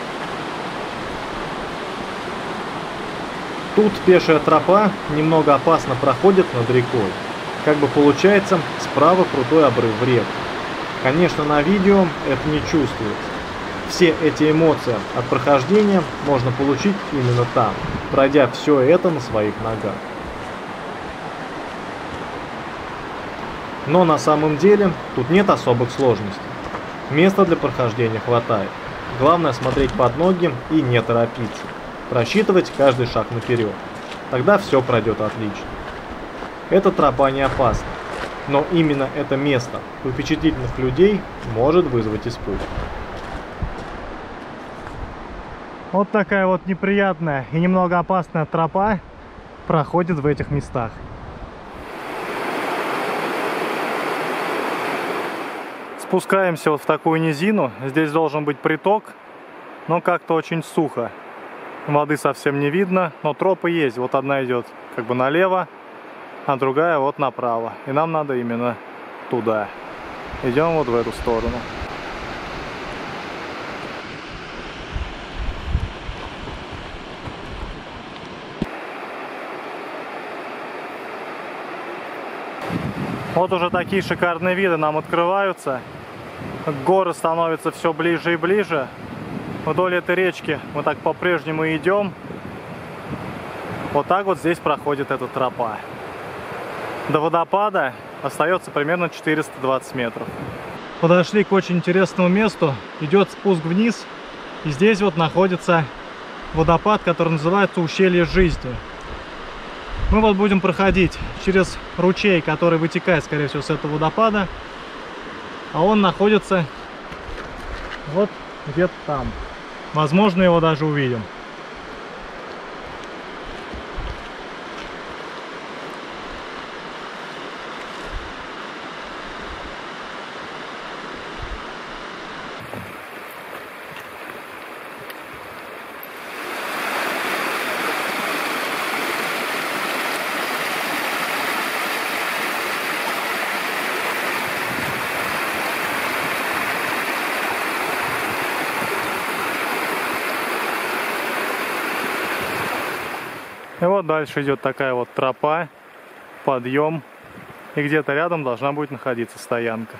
Тут пешая тропа немного опасно проходит над рекой. Как бы получается, справа крутой обрыв в реку. Конечно, на видео это не чувствуется. Все эти эмоции от прохождения можно получить именно там, пройдя все это на своих ногах. Но на самом деле тут нет особых сложностей. Места для прохождения хватает. Главное смотреть под ноги и не торопиться. Просчитывать каждый шаг наперед. Тогда все пройдет отлично. Эта тропа не опасна. Но именно это место у впечатлительных людей может вызвать испуг. Вот такая вот неприятная и немного опасная тропа проходит в этих местах. Спускаемся вот в такую низину. Здесь должен быть приток, но как-то очень сухо. Воды совсем не видно, но тропы есть. Вот одна идет как бы налево, а другая вот направо. И нам надо именно туда. Идем вот в эту сторону. Вот уже такие шикарные виды нам открываются. Горы становятся все ближе и ближе. Вдоль этой речки мы так по-прежнему идем. Вот так вот здесь проходит эта тропа. До водопада остается примерно четыреста двадцать метров. Подошли к очень интересному месту. Идет спуск вниз. И здесь вот находится водопад, который называется Ущелье Жизни. Мы вот будем проходить через ручей, который вытекает, скорее всего, с этого водопада. А он находится вот где-то там. Возможно, его даже увидим. И вот дальше идет такая вот тропа, подъем, и где-то рядом должна будет находиться стоянка.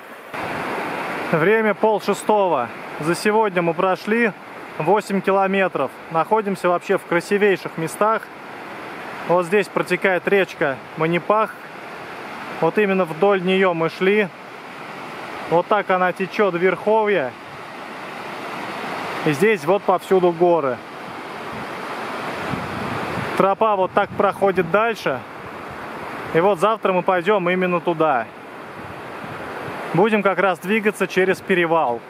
Время пол шестого. За сегодня мы прошли восемь километров. Находимся вообще в красивейших местах. Вот здесь протекает речка Манипах. Вот именно вдоль нее мы шли. Вот так она течет в верховье. И здесь вот повсюду горы. Тропа вот так проходит дальше. И вот завтра мы пойдем именно туда. Будем как раз двигаться через перевал.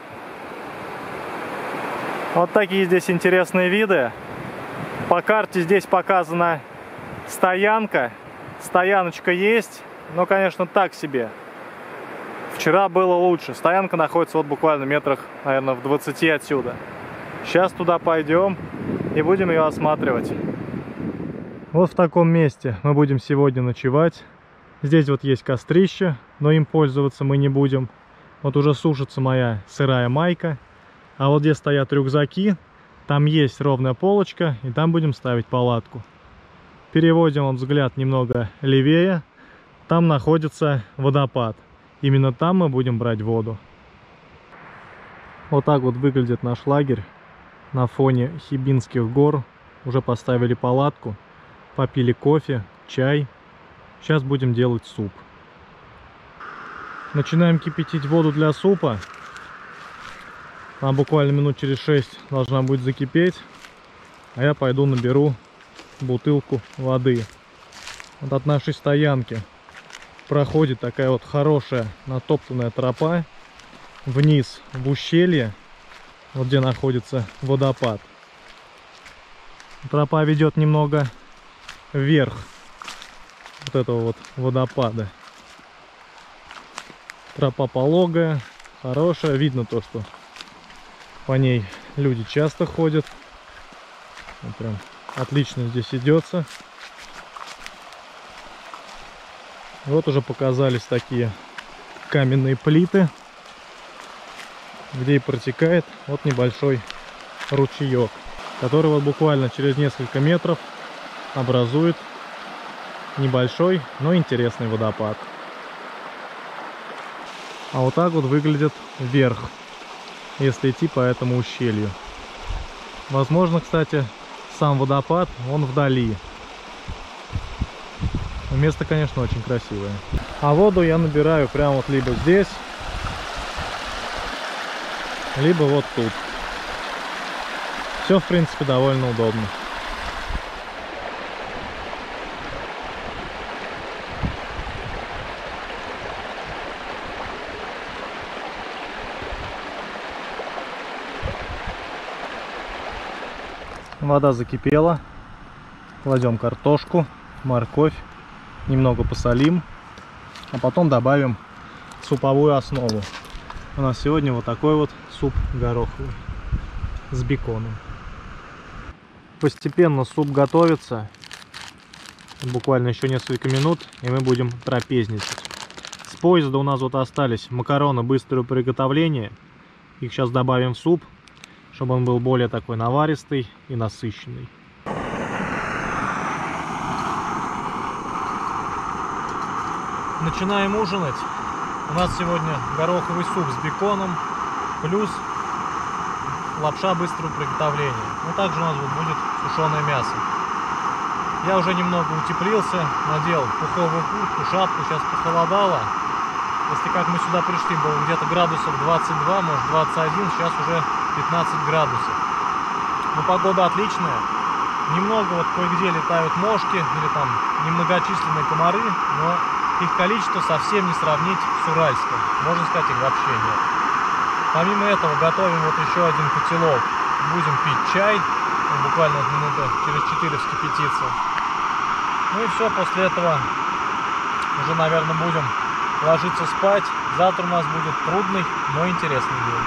Вот такие здесь интересные виды. По карте здесь показана стоянка. Стояночка есть, но, конечно, так себе. Вчера было лучше. Стоянка находится вот буквально метрах, наверное, в двадцати отсюда. Сейчас туда пойдем и будем ее осматривать. Вот в таком месте мы будем сегодня ночевать. Здесь вот есть кострище, но им пользоваться мы не будем. Вот уже сушится моя сырая майка. А вот где стоят рюкзаки, там есть ровная полочка, и там будем ставить палатку. Переводим вот взгляд немного левее. Там находится водопад. Именно там мы будем брать воду. Вот так вот выглядит наш лагерь на фоне Хибинских гор. Уже поставили палатку. Попили кофе, чай. Сейчас будем делать суп. Начинаем кипятить воду для супа. Она буквально минут через шесть должна будет закипеть. А я пойду наберу бутылку воды. Вот от нашей стоянки проходит такая вот хорошая натоптанная тропа вниз в ущелье, вот где находится водопад. Тропа ведет немного вверх вот этого вот водопада. Тропа пологая, хорошая. Видно то, что по ней люди часто ходят. Вот прям отлично здесь идется. Вот уже показались такие каменные плиты, где и протекает вот небольшой ручеек, который вот буквально через несколько метров образует небольшой, но интересный водопад. А вот так вот выглядит вверх, если идти по этому ущелью. Возможно, кстати, сам водопад, он вдали. Место, конечно, очень красивое. А воду я набираю прямо вот либо здесь, либо вот тут. Все, в принципе, довольно удобно. Вода закипела. Кладем картошку, морковь, немного посолим, а потом добавим суповую основу. У нас сегодня вот такой вот суп гороховый с беконом. Постепенно суп готовится. Буквально еще несколько минут, и мы будем трапезничать. С поезда у нас вот остались макароны быстрого приготовления. Их сейчас добавим в суп, чтобы он был более такой наваристый и насыщенный. Начинаем ужинать. У нас сегодня гороховый суп с беконом плюс лапша быстрого приготовления. Ну, также у нас вот будет сушеное мясо. Я уже немного утеплился, надел пуховую куртку, шапку, сейчас похолодало. Если как мы сюда пришли, было где-то градусов двадцать два, может двадцать один, сейчас уже пятнадцать градусов. Но погода отличная. Немного вот кое-где летают мошки или там немногочисленные комары, но их количество совсем не сравнить с уральским. Можно сказать, их вообще нет. Помимо этого готовим вот еще один котелок. Будем пить чай. Он буквально минуты через четыре вскипятится. Ну и все, после этого уже, наверное, будем ложиться спать. Завтра у нас будет трудный, но интересный день.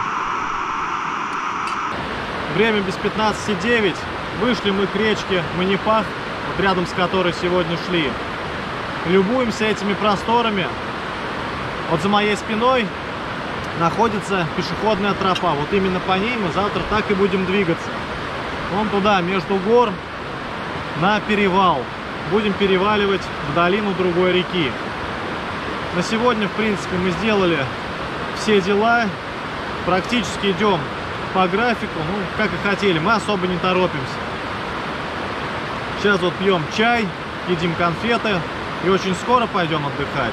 Время без пятнадцати девять. Вышли мы к речке Манипах, вот рядом с которой сегодня шли. Любуемся этими просторами. Вот за моей спиной находится пешеходная тропа. Вот именно по ней мы завтра так и будем двигаться. Вон туда, между гор, на перевал. Будем переваливать в долину другой реки. На сегодня, в принципе, мы сделали все дела. Практически идем по графику, ну, как и хотели. Мы особо не торопимся. Сейчас вот пьем чай, едим конфеты. И очень скоро пойдем отдыхать.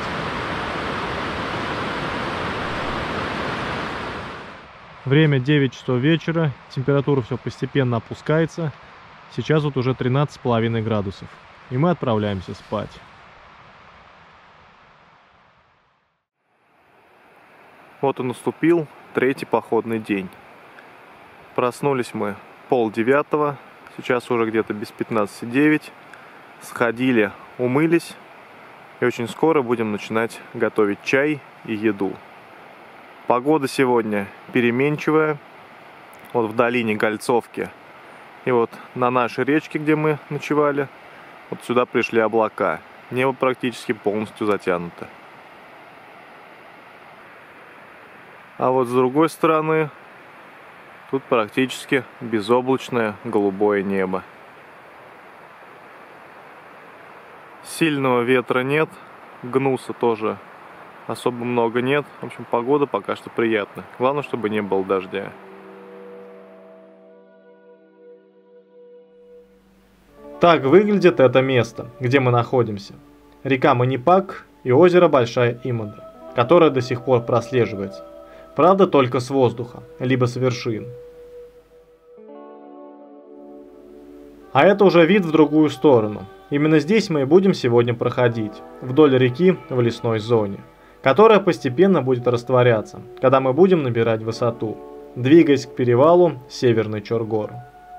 Время девять часов вечера. Температура все постепенно опускается. Сейчас вот уже тринадцать с половиной градусов. И мы отправляемся спать. Вот и наступил третий походный день. Проснулись мы пол девятого. Сейчас уже где-то без пятнадцати девять. Сходили, умылись. И очень скоро будем начинать готовить чай и еду. Погода сегодня переменчивая. Вот в долине Гольцовки. И вот на нашей речке, где мы ночевали, вот сюда пришли облака. Небо практически полностью затянуто. А вот с другой стороны, тут практически безоблачное голубое небо. Сильного ветра нет, гнуса тоже особо много нет. В общем, погода пока что приятная. Главное, чтобы не было дождя. Так выглядит это место, где мы находимся. Река Манипак и озеро Большая Имада, которое до сих пор прослеживается. Правда, только с воздуха, либо с вершин. А это уже вид в другую сторону. Именно здесь мы и будем сегодня проходить, вдоль реки в лесной зоне, которая постепенно будет растворяться, когда мы будем набирать высоту, двигаясь к перевалу Северный Чоргор.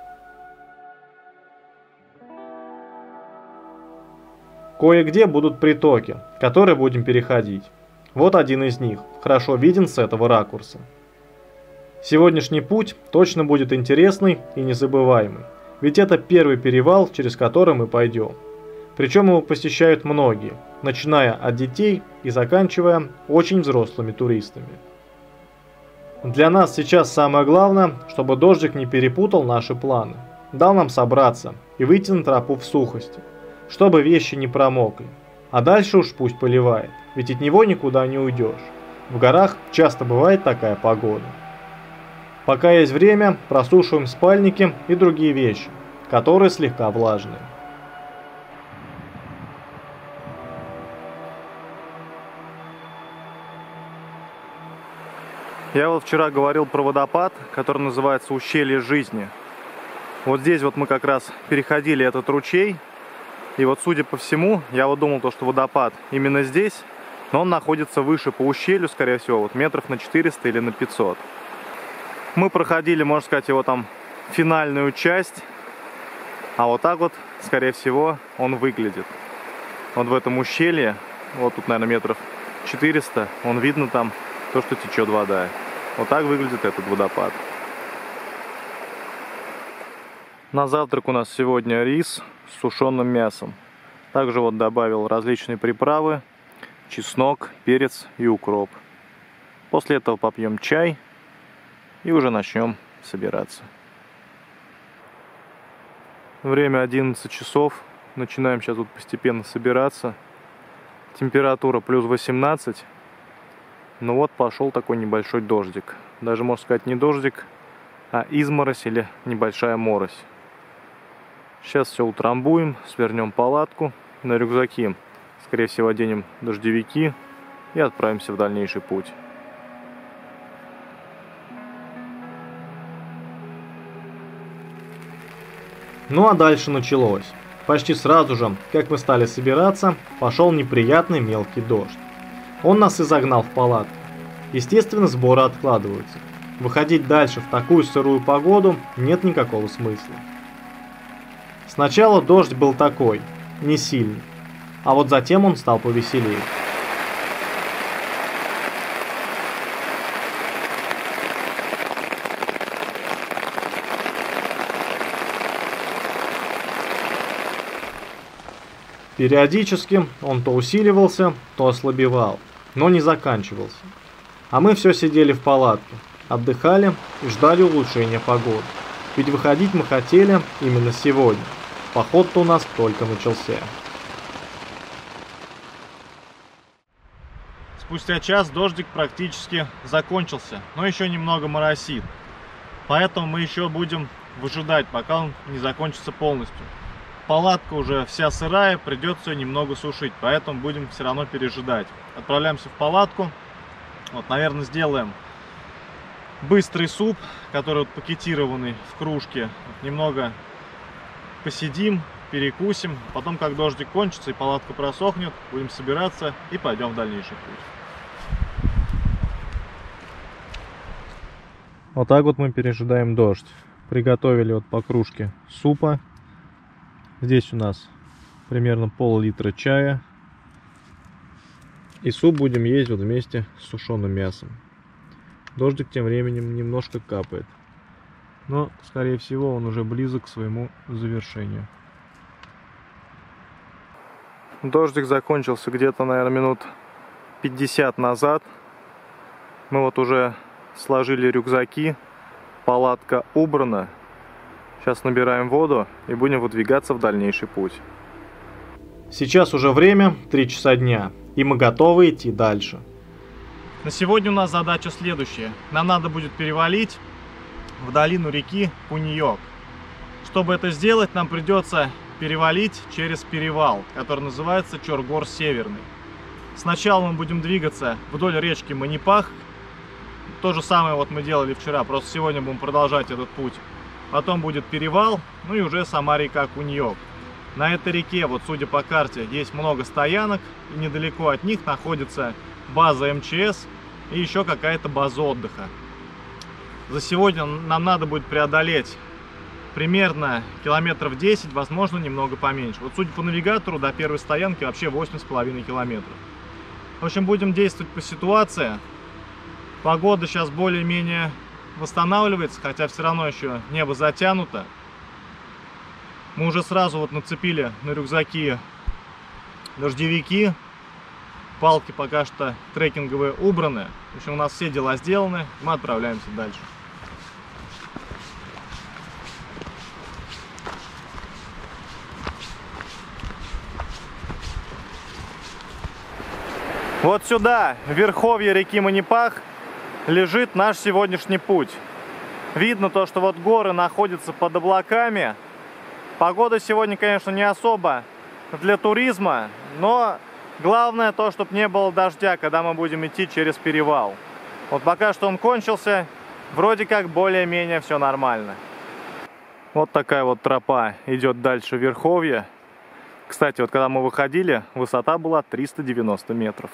Кое-где будут притоки, которые будем переходить. Вот один из них, хорошо виден с этого ракурса. Сегодняшний путь точно будет интересный и незабываемый. Ведь это первый перевал, через который мы пойдем. Причем его посещают многие, начиная от детей и заканчивая очень взрослыми туристами. Для нас сейчас самое главное, чтобы дождик не перепутал наши планы. Дал нам собраться и выйти на тропу в сухости, чтобы вещи не промокли. А дальше уж пусть поливает, ведь от него никуда не уйдешь. В горах часто бывает такая погода. Пока есть время, просушиваем спальники и другие вещи, которые слегка влажные. Я вот вчера говорил про водопад, который называется Ущелье Жизни. Вот здесь вот мы как раз переходили этот ручей. И вот, судя по всему, я вот думал, то, что водопад именно здесь, но он находится выше по ущелью, скорее всего, вот метров на четыреста или на пятьсот. Мы проходили, можно сказать, его там финальную часть. А вот так вот, скорее всего, он выглядит. Вот в этом ущелье, вот тут, наверное, метров четыреста, он видно там то, что течет вода. Вот так выглядит этот водопад. На завтрак у нас сегодня рис с сушеным мясом. Также вот добавил различные приправы, чеснок, перец и укроп. После этого попьем чай и уже начнем собираться. Время одиннадцать часов. Начинаем сейчас вот постепенно собираться. Температура плюс восемнадцать. Ну вот пошел такой небольшой дождик. Даже, можно сказать, не дождик, а изморозь или небольшая морось. Сейчас все утрамбуем, свернем палатку. На рюкзаки, скорее всего, оденем дождевики и отправимся в дальнейший путь. Ну а дальше началось. Почти сразу же, как мы стали собираться, пошел неприятный мелкий дождь. Он нас и загнал в палатку. Естественно, сборы откладываются. Выходить дальше в такую сырую погоду нет никакого смысла. Сначала дождь был такой, не сильный, а вот затем он стал повеселее. Периодически он то усиливался, то ослабевал, но не заканчивался. А мы все сидели в палатке, отдыхали и ждали улучшения погоды. Ведь выходить мы хотели именно сегодня. Поход-то у нас только начался. Спустя час дождик практически закончился, но еще немного моросит. Поэтому мы еще будем выжидать, пока он не закончится полностью. Палатка уже вся сырая, придется ее немного сушить, поэтому будем все равно пережидать. Отправляемся в палатку. Вот, наверное, сделаем быстрый суп, который вот пакетированный в кружке. Вот, немного посидим, перекусим. Потом, как дождик кончится и палатка просохнет, будем собираться и пойдем в дальнейший путь. Вот так вот мы пережидаем дождь. Приготовили вот по кружке супа. Здесь у нас примерно пол-литра чая. И суп будем есть вот вместе с сушеным мясом. Дождик тем временем немножко капает. Но, скорее всего, он уже близок к своему завершению. Дождик закончился где-то, наверное, минут пятьдесят назад. Мы вот уже сложили рюкзаки. Палатка убрана. Сейчас набираем воду и будем выдвигаться в дальнейший путь. Сейчас уже время три часа дня, и мы готовы идти дальше. На сегодня у нас задача следующая. Нам надо будет перевалить в долину реки Куньёк. Чтобы это сделать, нам придется перевалить через перевал, который называется Чоргор Северный. Сначала мы будем двигаться вдоль речки Манипах. То же самое вот мы делали вчера, просто сегодня будем продолжать этот путь. Потом будет перевал, ну и уже сама река Куньёк. На этой реке, вот судя по карте, есть много стоянок, и недалеко от них находится база эм че эс и еще какая-то база отдыха. За сегодня нам надо будет преодолеть примерно километров десять, возможно, немного поменьше. Вот судя по навигатору, до первой стоянки вообще восемь с половиной километров. В общем, будем действовать по ситуации. Погода сейчас более-менее восстанавливается, хотя все равно еще небо затянуто. Мы уже сразу вот нацепили на рюкзаки дождевики. Палки пока что трекинговые убраны. В общем, у нас все дела сделаны. Мы отправляемся дальше. Вот сюда, в верховье реки Манипах, лежит наш сегодняшний путь. Видно то, что вот горы находятся под облаками. Погода сегодня, конечно, не особо для туризма, но главное то, чтобы не было дождя, когда мы будем идти через перевал. Вот пока что он кончился, вроде как более-менее все нормально. Вот такая вот тропа идет дальше в Верховье. Кстати, вот когда мы выходили, высота была триста девяносто метров.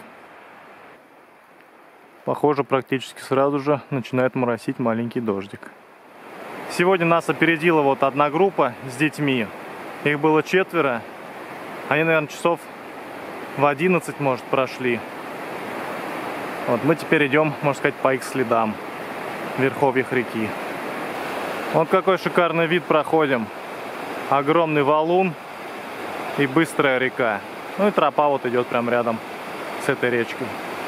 Похоже, практически сразу же начинает моросить маленький дождик. Сегодня нас опередила вот одна группа с детьми. Их было четверо. Они, наверное, часов в одиннадцать, может, прошли. Вот мы теперь идем, можно сказать, по их следам в верховьях реки. Вот какой шикарный вид проходим. Огромный валун и быстрая река. Ну и тропа вот идет прям рядом с этой речкой.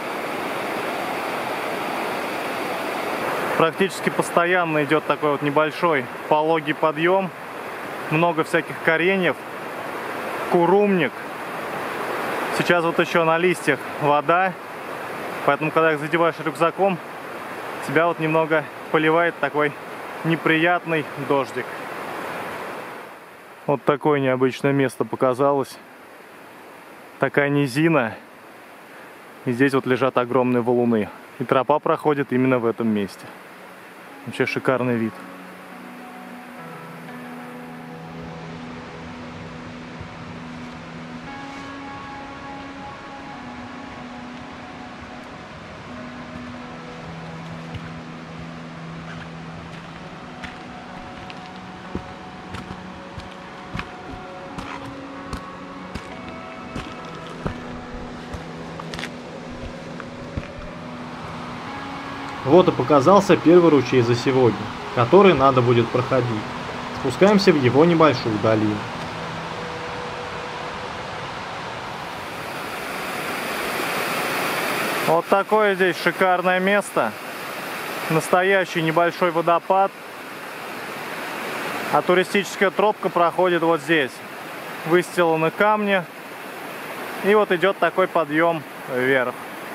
Практически постоянно идет такой вот небольшой пологий подъем. Много всяких кореньев. Курумник. Сейчас вот еще на листьях вода. Поэтому, когда их задеваешь рюкзаком, тебя вот немного поливает такой неприятный дождик. Вот такое необычное место показалось. Такая низина. И здесь вот лежат огромные валуны. И тропа проходит именно в этом месте. Вообще шикарный вид. Вот и показался первый ручей за сегодня, который надо будет проходить. Спускаемся в его небольшую долину. Вот такое здесь шикарное место. Настоящий небольшой водопад. А туристическая тропка проходит вот здесь. Выстиланы камни. И вот идет такой подъем вверх.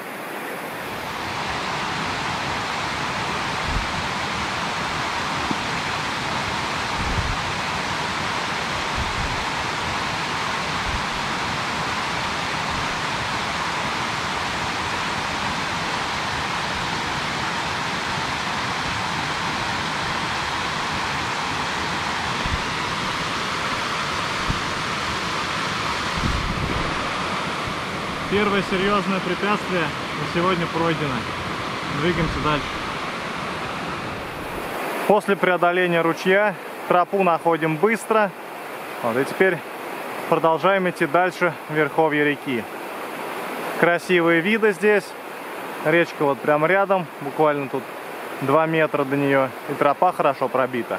Первое серьезное препятствие на сегодня пройдено. Двигаемся дальше. После преодоления ручья тропу находим быстро. Вот, и теперь продолжаем идти дальше в верховье реки. Красивые виды здесь. Речка вот прямо рядом, буквально тут два метра до нее. И тропа хорошо пробита.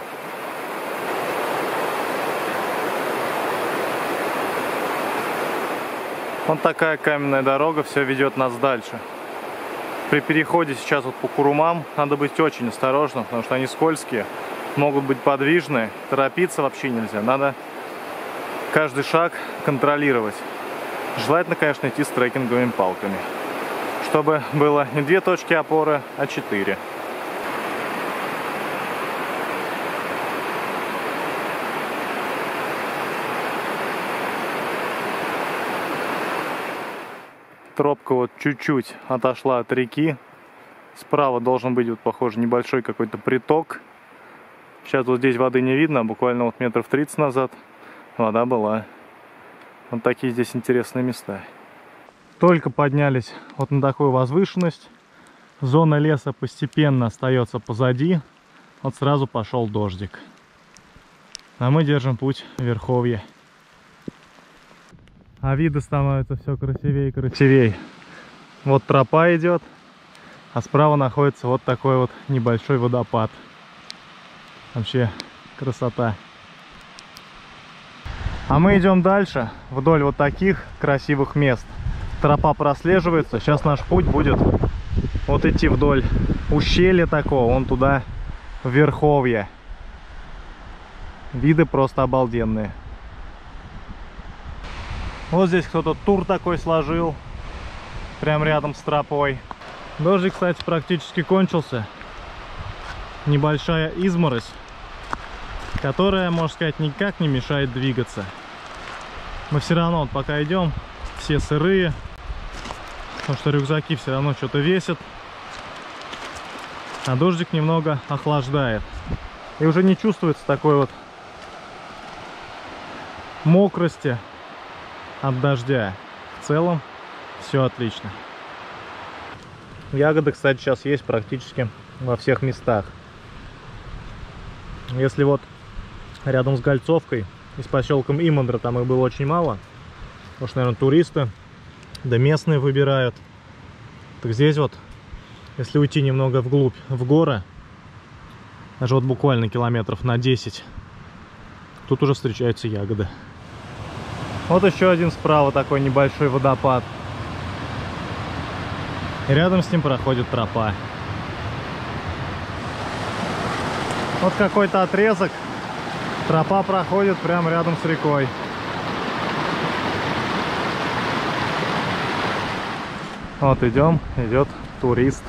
Вот такая каменная дорога, все ведет нас дальше. При переходе сейчас вот по курумам надо быть очень осторожным, потому что они скользкие, могут быть подвижные, торопиться вообще нельзя. Надо каждый шаг контролировать. Желательно, конечно, идти с трекинговыми палками, чтобы было не две точки опоры, а четыре. Тропка вот чуть-чуть отошла от реки. Справа должен быть, вот, похоже, небольшой какой-то приток. Сейчас вот здесь воды не видно, буквально вот метров тридцать назад вода была. Вот такие здесь интересные места. Только поднялись вот на такую возвышенность. Зона леса постепенно остается позади. Вот сразу пошел дождик. А мы держим путь в верховье. А виды становятся все красивее и красивее. Вот тропа идет, а справа находится вот такой вот небольшой водопад. Вообще красота. А мы идем дальше, вдоль вот таких красивых мест. Тропа прослеживается. Сейчас наш путь будет вот идти вдоль ущелья такого, вон туда, в верховье. Виды просто обалденные. Вот здесь кто-то тур такой сложил, прям рядом с тропой. Дождик, кстати, практически кончился. Небольшая изморозь, которая, можно сказать, никак не мешает двигаться. Мы все равно, вот пока идем, все сырые, потому что рюкзаки все равно что-то весят. А дождик немного охлаждает. И уже не чувствуется такой вот мокрости от дождя. В целом все отлично. Ягоды, кстати, сейчас есть практически во всех местах. Если вот рядом с Гольцовкой и с поселком Имандра там их было очень мало, потому что, наверное, туристы, да местные выбирают. Так здесь вот, если уйти немного вглубь, в горы, даже вот буквально километров на десять, тут уже встречаются ягоды. Вот еще один справа такой небольшой водопад. И рядом с ним проходит тропа. Вот какой-то отрезок. Тропа проходит прямо рядом с рекой. Вот идем, идет турист.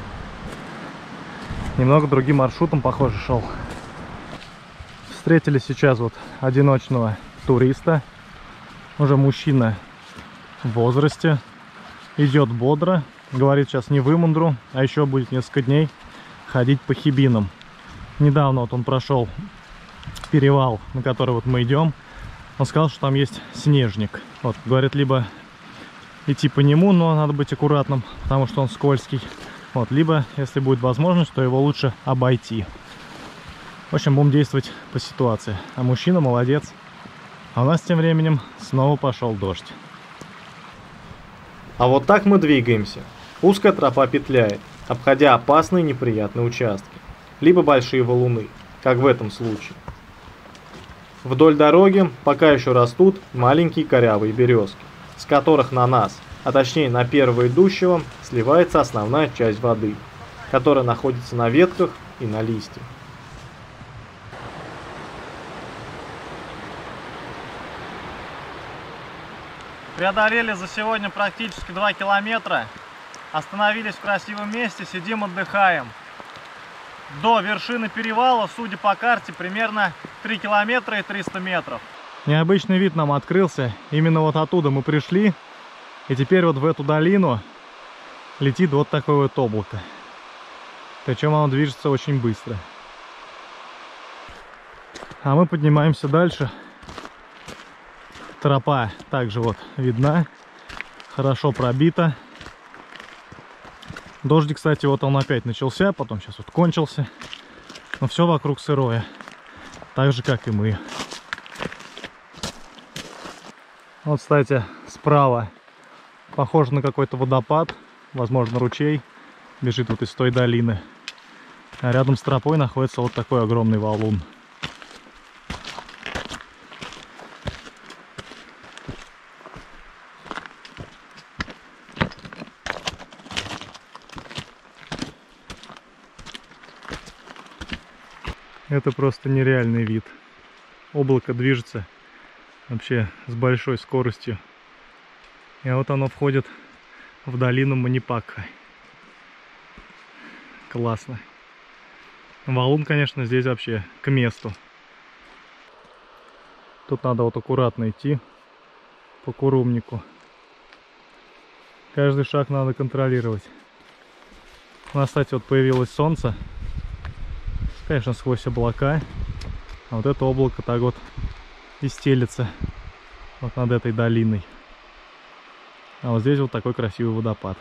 Немного другим маршрутом, похоже, шел. Встретили сейчас вот одиночного туриста. Уже мужчина в возрасте. Идет бодро. Говорит, сейчас не в Имандру, а еще будет несколько дней ходить по Хибинам. Недавно вот он прошел перевал, на который вот мы идем. Он сказал, что там есть снежник. Вот, говорит, либо идти по нему, но надо быть аккуратным, потому что он скользкий. Вот, либо, если будет возможность, то его лучше обойти. В общем, будем действовать по ситуации. А мужчина молодец. А у нас тем временем снова пошел дождь. А вот так мы двигаемся. Узкая тропа петляет, обходя опасные неприятные участки, либо большие валуны, как в этом случае. Вдоль дороги пока еще растут маленькие корявые березки, с которых на нас, а точнее на первого идущего, сливается основная часть воды, которая находится на ветках и на листьях. Преодолели за сегодня практически два километра. Остановились в красивом месте, сидим, отдыхаем. До вершины перевала, судя по карте, примерно три километра и триста метров. Необычный вид нам открылся. Именно вот оттуда мы пришли. И теперь вот в эту долину летит вот такое вот облако. Причем оно движется очень быстро. А мы поднимаемся дальше. Тропа также вот видна. Хорошо пробита. Дождик, кстати, вот он опять начался, потом сейчас вот кончился. Но все вокруг сырое. Так же, как и мы. Вот, кстати, справа похоже на какой-то водопад. Возможно, ручей бежит вот из той долины. А рядом с тропой находится вот такой огромный валун. Это просто нереальный вид. Облако движется вообще с большой скоростью. И вот оно входит в долину Манипакха. Классно. Валун, конечно, здесь вообще к месту. Тут надо вот аккуратно идти по курумнику. Каждый шаг надо контролировать. У нас, кстати, вот появилось солнце. Конечно, сквозь облака. А вот это облако так вот и стелится вот над этой долиной. А вот здесь вот такой красивый водопад.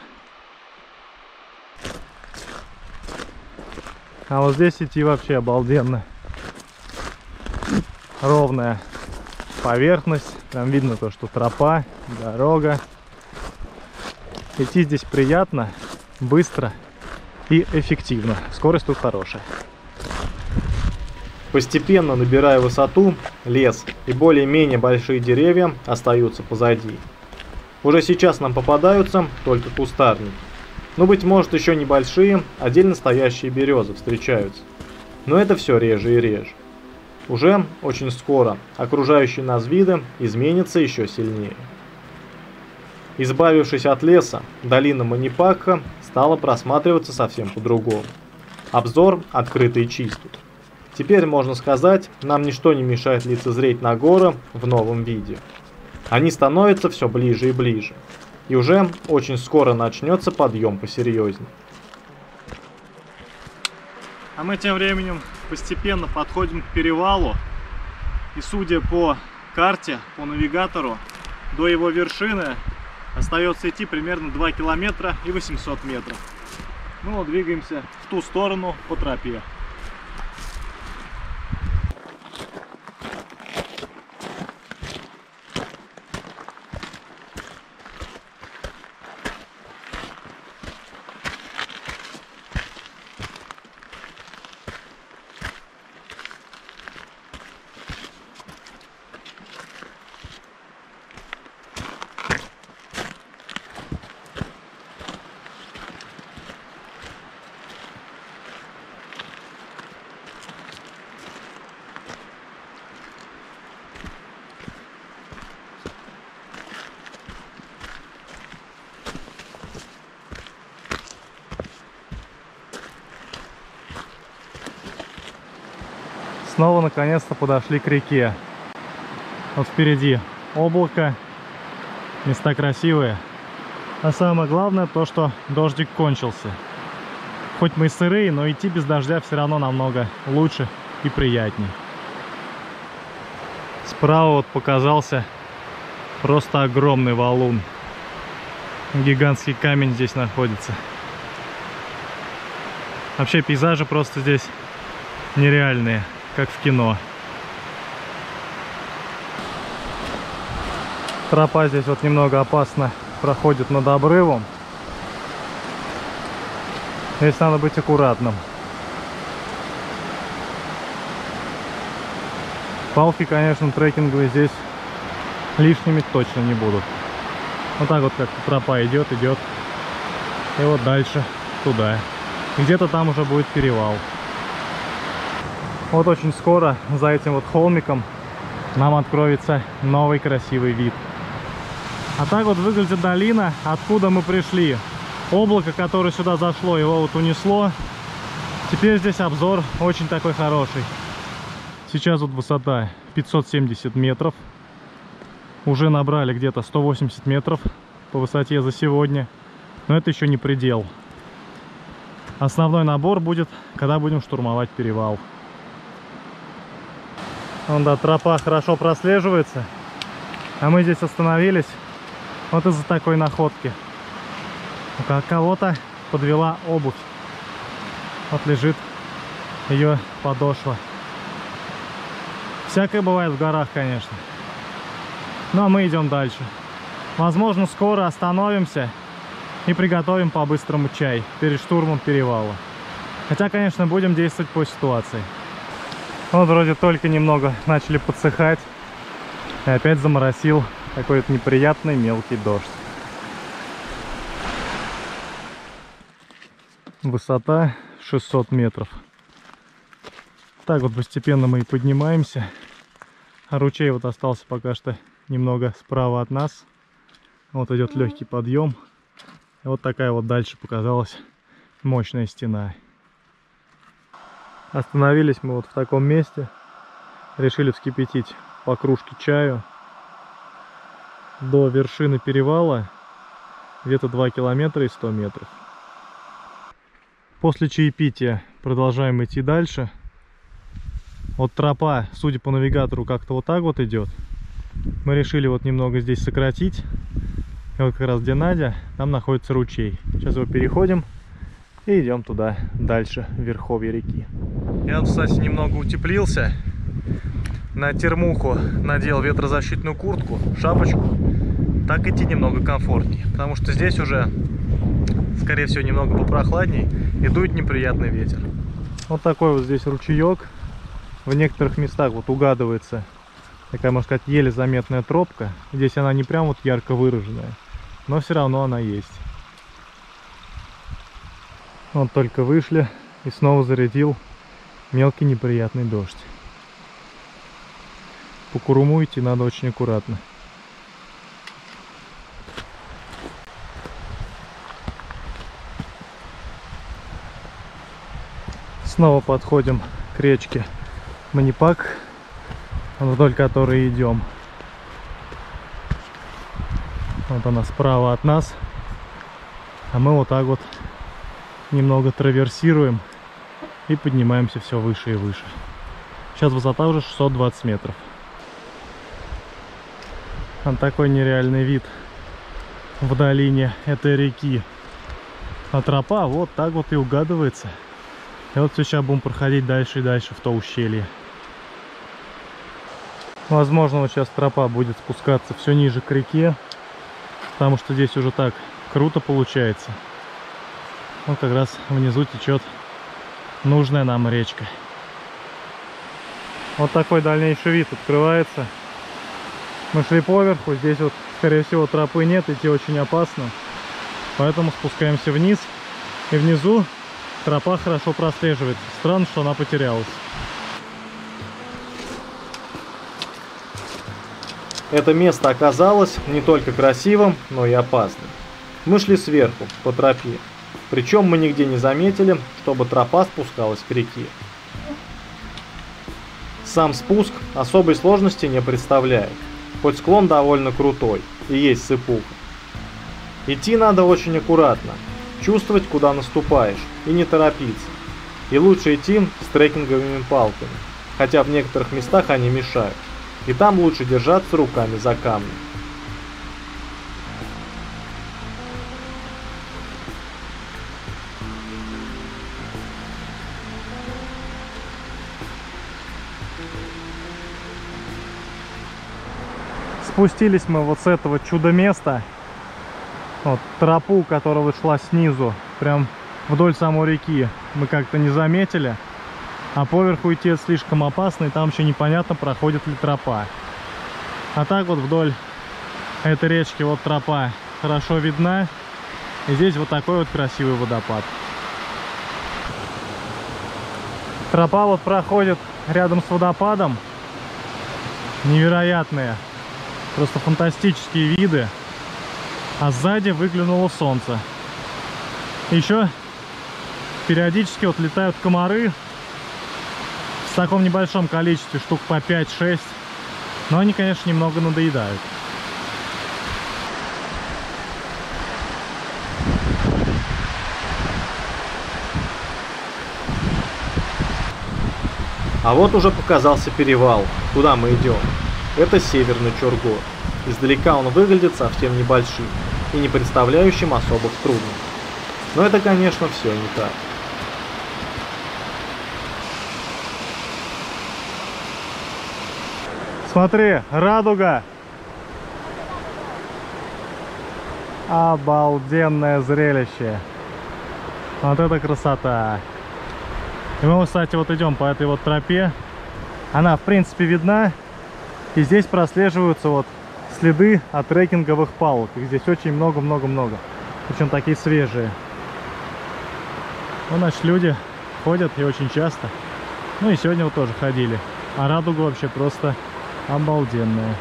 А вот здесь идти вообще обалденно. Ровная поверхность. Там видно то, что тропа, дорога. Идти здесь приятно, быстро и эффективно. Скорость тут хорошая. Постепенно набирая высоту, лес и более-менее большие деревья остаются позади. Уже сейчас нам попадаются только кустарники. Но, быть может, еще небольшие, отдельно стоящие березы встречаются. Но это все реже и реже. Уже очень скоро окружающие нас виды изменятся еще сильнее. Избавившись от леса, долина Манипакха стала просматриваться совсем по-другому. Обзор открытый и чистый. Теперь, можно сказать, нам ничто не мешает лицезреть на горы в новом виде. Они становятся все ближе и ближе. И уже очень скоро начнется подъем посерьезнее. А мы тем временем постепенно подходим к перевалу. И судя по карте, по навигатору, до его вершины остается идти примерно два километра и восемьсот метров. Ну вот двигаемся в ту сторону по тропе. Снова наконец-то подошли к реке. Вот впереди облако, места красивые. А самое главное то, что дождик кончился. Хоть мы и сырые, но идти без дождя все равно намного лучше и приятней. Справа вот показался просто огромный валун. Гигантский камень здесь находится. Вообще пейзажи просто здесь нереальные, как в кино. Тропа здесь вот немного опасно проходит над обрывом. Здесь надо быть аккуратным. Палки, конечно, трекинговые здесь лишними точно не будут. Вот так вот как тропа идет, идет. И вот дальше туда. Где-то там уже будет перевал. Вот очень скоро за этим вот холмиком нам откроется новый красивый вид. А так вот выглядит долина, откуда мы пришли. Облако, которое сюда зашло, его вот унесло. Теперь здесь обзор очень такой хороший. Сейчас вот высота пятьсот семьдесят метров. Уже набрали где-то сто восемьдесят метров по высоте за сегодня. Но это еще не предел. Основной набор будет, когда будем штурмовать перевал. Вон, да, тропа хорошо прослеживается. А мы здесь остановились вот из-за такой находки. У кого-то подвела обувь. Вот лежит ее подошва. Всякое бывает в горах, конечно. Ну а мы идем дальше. Возможно, скоро остановимся и приготовим по-быстрому чай перед штурмом перевала. Хотя, конечно, будем действовать по ситуации. Вот вроде только немного начали подсыхать. И опять заморосил какой-то неприятный мелкий дождь. Высота шестьсот метров. Так вот постепенно мы и поднимаемся. А ручей вот остался пока что немного справа от нас. Вот идет легкий подъем. И вот такая вот дальше показалась мощная стена. Остановились мы вот в таком месте. Решили вскипятить по кружке чаю. До вершины перевала где-то два километра и сто метров. После чаепития продолжаем идти дальше. Вот тропа, судя по навигатору, как-то вот так вот идет. Мы решили вот немного здесь сократить. И вот как раз где Надя, там находится ручей. Сейчас его переходим и идем туда дальше, в верховье реки. Я, кстати, немного утеплился. На термуху надел ветрозащитную куртку, шапочку. Так идти немного комфортнее, потому что здесь уже, скорее всего, немного попрохладней и дует неприятный ветер. Вот такой вот здесь ручеек. В некоторых местах вот угадывается такая, можно сказать, еле заметная тропка. Здесь она не прям вот ярко выраженная, но все равно она есть. Вот только вышли и снова зарядил мелкий неприятный дождь. По Куруму идти надо очень аккуратно. Снова подходим к речке Манипак, вдоль которой идем. Вот она справа от нас, а мы вот так вот немного траверсируем и поднимаемся все выше и выше. Сейчас высота уже шестьсот двадцать метров. Там такой нереальный вид в долине этой реки. А тропа вот так вот и угадывается. И вот все, сейчас будем проходить дальше и дальше в то ущелье. Возможно, вот сейчас тропа будет спускаться все ниже к реке, потому что здесь уже так круто получается. Вот как раз внизу течет нужная нам речка. Вот такой дальнейший вид открывается. Мы шли поверху, здесь вот, скорее всего, тропы нет, идти очень опасно. Поэтому спускаемся вниз, и внизу тропа хорошо прослеживается. Странно, что она потерялась. Это место оказалось не только красивым, но и опасным. Мы шли сверху, по тропе. Причем мы нигде не заметили, чтобы тропа спускалась к реке. Сам спуск особой сложности не представляет, хоть склон довольно крутой и есть сыпуха. Идти надо очень аккуратно, чувствовать, куда наступаешь, и не торопиться. И лучше идти с трекинговыми палками, хотя в некоторых местах они мешают. И там лучше держаться руками за камни. Спустились мы вот с этого чудо-места. Вот, тропу, которая шла снизу, прям вдоль самой реки, мы как-то не заметили. А поверху идти слишком опасно, и там еще непонятно, проходит ли тропа. А так вот вдоль этой речки вот тропа хорошо видна. И здесь вот такой вот красивый водопад. Тропа вот проходит рядом с водопадом. Невероятные, просто фантастические виды. А сзади выглянуло солнце. Еще периодически вот летают комары в таком небольшом количестве, штук по пять-шесть. Но они, конечно, немного надоедают. А вот уже показался перевал, куда мы идем. Это Северный Чоргор. Издалека он выглядит совсем небольшим и не представляющим особых трудностей. Но это, конечно, все не так. Смотри, радуга! Обалденное зрелище! Вот это красота! И мы, кстати, вот идем по этой вот тропе. Она, в принципе, видна. И здесь прослеживаются вот следы от трекинговых палок. Их здесь очень много-много-много. Причем такие свежие. Ну, значит, люди ходят и очень часто. Ну и сегодня вот тоже ходили. А радуга вообще просто обалденная.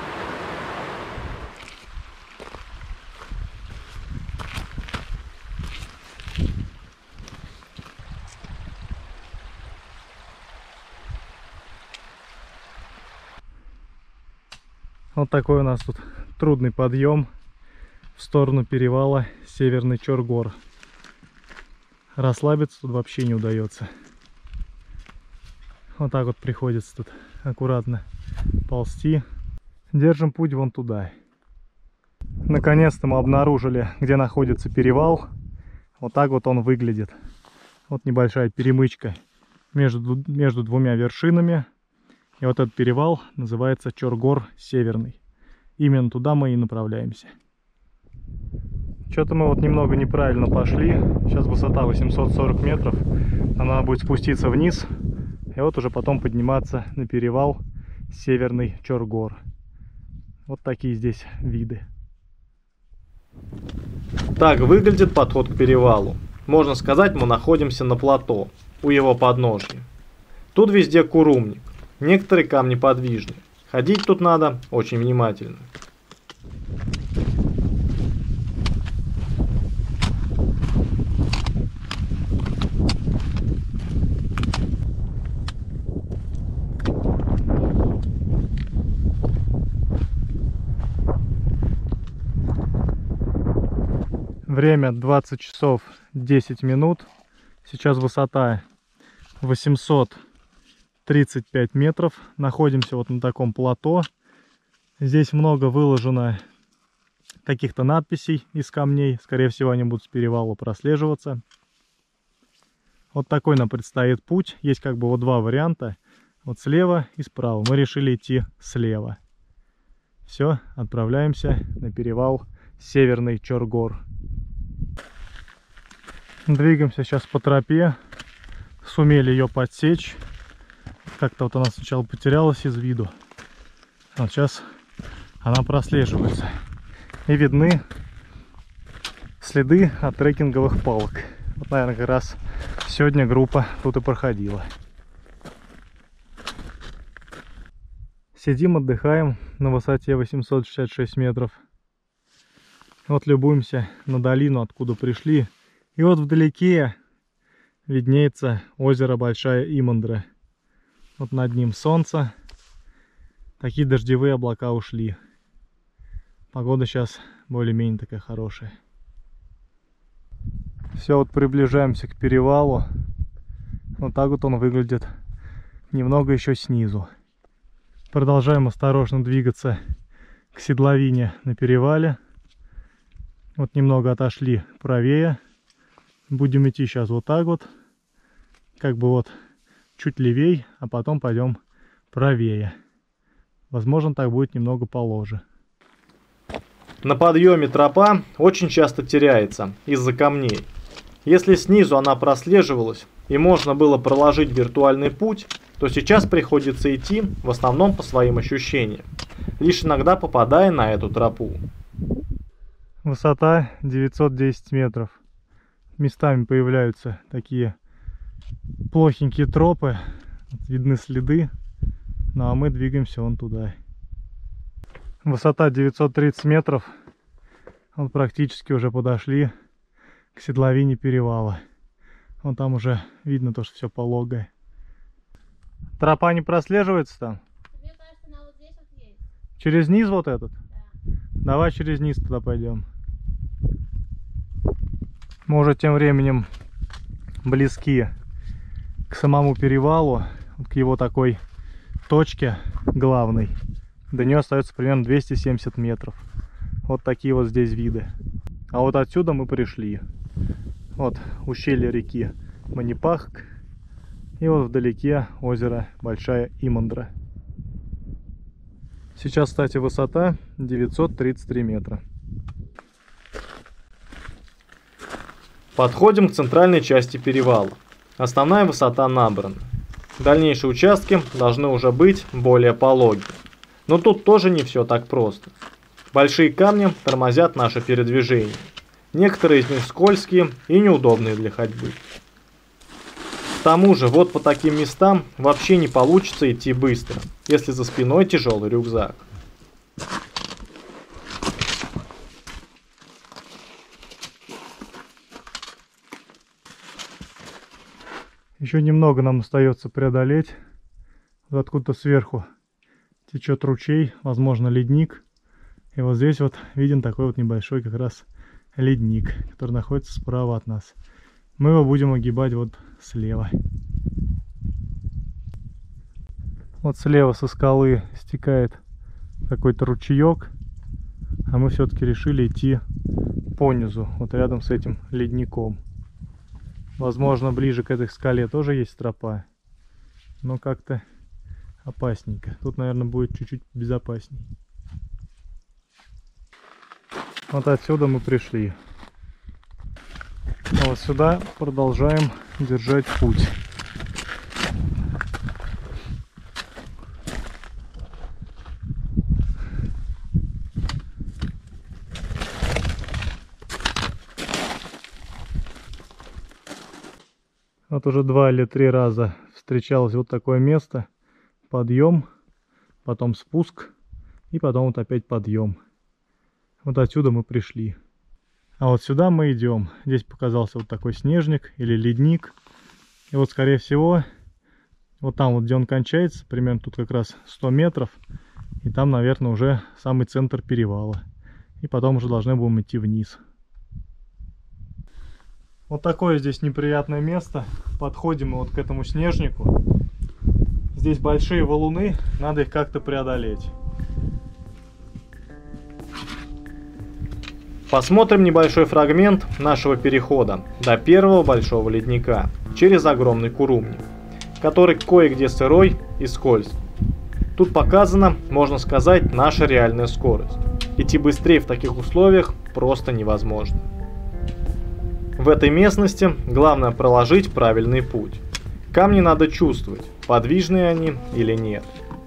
Вот такой у нас тут трудный подъем в сторону перевала Северный Чоргор. Расслабиться тут вообще не удается. Вот так вот приходится тут аккуратно ползти. Держим путь вон туда. Наконец-то мы обнаружили, где находится перевал. Вот так вот он выглядит. Вот небольшая перемычка между, между двумя вершинами. И вот этот перевал называется Чоргор Северный. Именно туда мы и направляемся. Что-то мы вот немного неправильно пошли. Сейчас высота восемьсот сорок метров. Нам надо будет спуститься вниз. И вот уже потом подниматься на перевал Северный Чоргор. Вот такие здесь виды. Так выглядит подход к перевалу. Можно сказать, мы находимся на плато, у его подножья. Тут везде курумник. Некоторые камни подвижны. Ходить тут надо очень внимательно. Время двадцать часов десять минут. Сейчас высота восемьсот тридцать пять метров. Находимся вот на таком плато. Здесь много выложено каких-то надписей из камней. Скорее всего, они будут с перевала прослеживаться. Вот такой нам предстоит путь. Есть как бы вот два варианта. Вот слева и справа. Мы решили идти слева. Все, отправляемся на перевал Северный Чоргор. Двигаемся сейчас по тропе. Сумели ее подсечь. Как-то вот она сначала потерялась из виду. Вот сейчас она прослеживается. И видны следы от трекинговых палок. Вот, наверное, как раз сегодня группа тут и проходила. Сидим, отдыхаем на высоте восемьсот шестьдесят шесть метров. Вот любуемся на долину, откуда пришли. И вот вдалеке виднеется озеро Большая Имандра. Вот над ним солнце. Такие дождевые облака ушли. Погода сейчас более-менее такая хорошая. Все, вот приближаемся к перевалу. Вот так вот он выглядит немного еще снизу. Продолжаем осторожно двигаться к седловине на перевале. Вот немного отошли правее. Будем идти сейчас вот так вот. Как бы вот чуть левей, а потом пойдем правее. Возможно, так будет немного положе. На подъеме тропа очень часто теряется из-за камней. Если снизу она прослеживалась и можно было проложить виртуальный путь, то сейчас приходится идти в основном по своим ощущениям, лишь иногда попадая на эту тропу. Высота девятьсот десять метров. Местами появляются такие плохенькие тропы, видны следы, ну а мы двигаемся вон туда. Высота девятьсот тридцать метров, вот практически уже подошли к седловине перевала. Вон там уже видно то, что все пологое. Тропа не прослеживается там? Мне кажется, она вот здесь вот есть. Через низ вот этот? Да. Давай через низ туда пойдем. Мы уже тем временем близки к самому перевалу, к его такой точке главной. До нее остается примерно двести семьдесят метров. Вот такие вот здесь виды. А вот отсюда мы пришли. Вот ущелье реки Манипахк. И вот вдалеке озеро Большая Имандра. Сейчас, кстати, высота девятьсот тридцать три метра. Подходим к центральной части перевала. Основная высота набрана. Дальнейшие участки должны уже быть более пологие. Но тут тоже не все так просто. Большие камни тормозят наше передвижение. Некоторые из них скользкие и неудобные для ходьбы. К тому же, вот по таким местам вообще не получится идти быстро, если за спиной тяжелый рюкзак. Еще немного нам остается преодолеть. Вот откуда-то сверху течет ручей, возможно, ледник. И вот здесь вот виден такой вот небольшой как раз ледник, который находится справа от нас. Мы его будем огибать вот слева. Вот слева со скалы стекает какой-то ручеек, а мы все-таки решили идти по низу, вот рядом с этим ледником. Возможно, ближе к этой скале тоже есть тропа, но как-то опасненько. Тут, наверное, будет чуть-чуть безопасней. Вот отсюда мы пришли. А вот сюда продолжаем держать путь. Вот уже два или три раза встречалось вот такое место. Подъем, потом спуск и потом вот опять подъем. Вот отсюда мы пришли. А вот сюда мы идем. Здесь показался вот такой снежник или ледник. И вот, скорее всего, вот там вот, где он кончается, примерно тут как раз сто метров. И там, наверное, уже самый центр перевала. И потом уже должны будем идти вниз. Вот такое здесь неприятное место. Подходим мы вот к этому снежнику. Здесь большие валуны, надо их как-то преодолеть. Посмотрим небольшой фрагмент нашего перехода до первого большого ледника через огромный курумник, который кое-где сырой и скользкий. Тут показана, можно сказать, наша реальная скорость. Идти быстрее в таких условиях просто невозможно. В этой местности главное проложить правильный путь. Камни надо чувствовать, подвижные они или нет.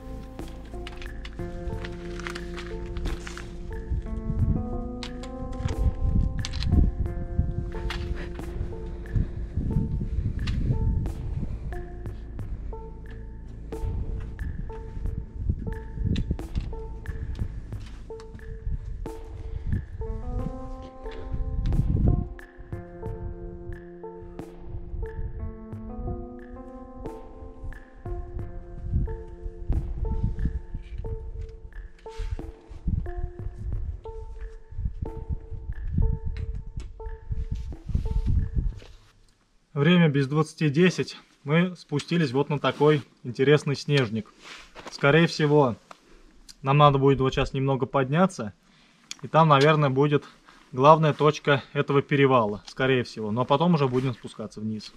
Время без двадцати десять. Мы спустились вот на такой интересный снежник. Скорее всего, нам надо будет вот сейчас немного подняться. И там, наверное, будет главная точка этого перевала. Скорее всего. Но потом уже будем спускаться вниз.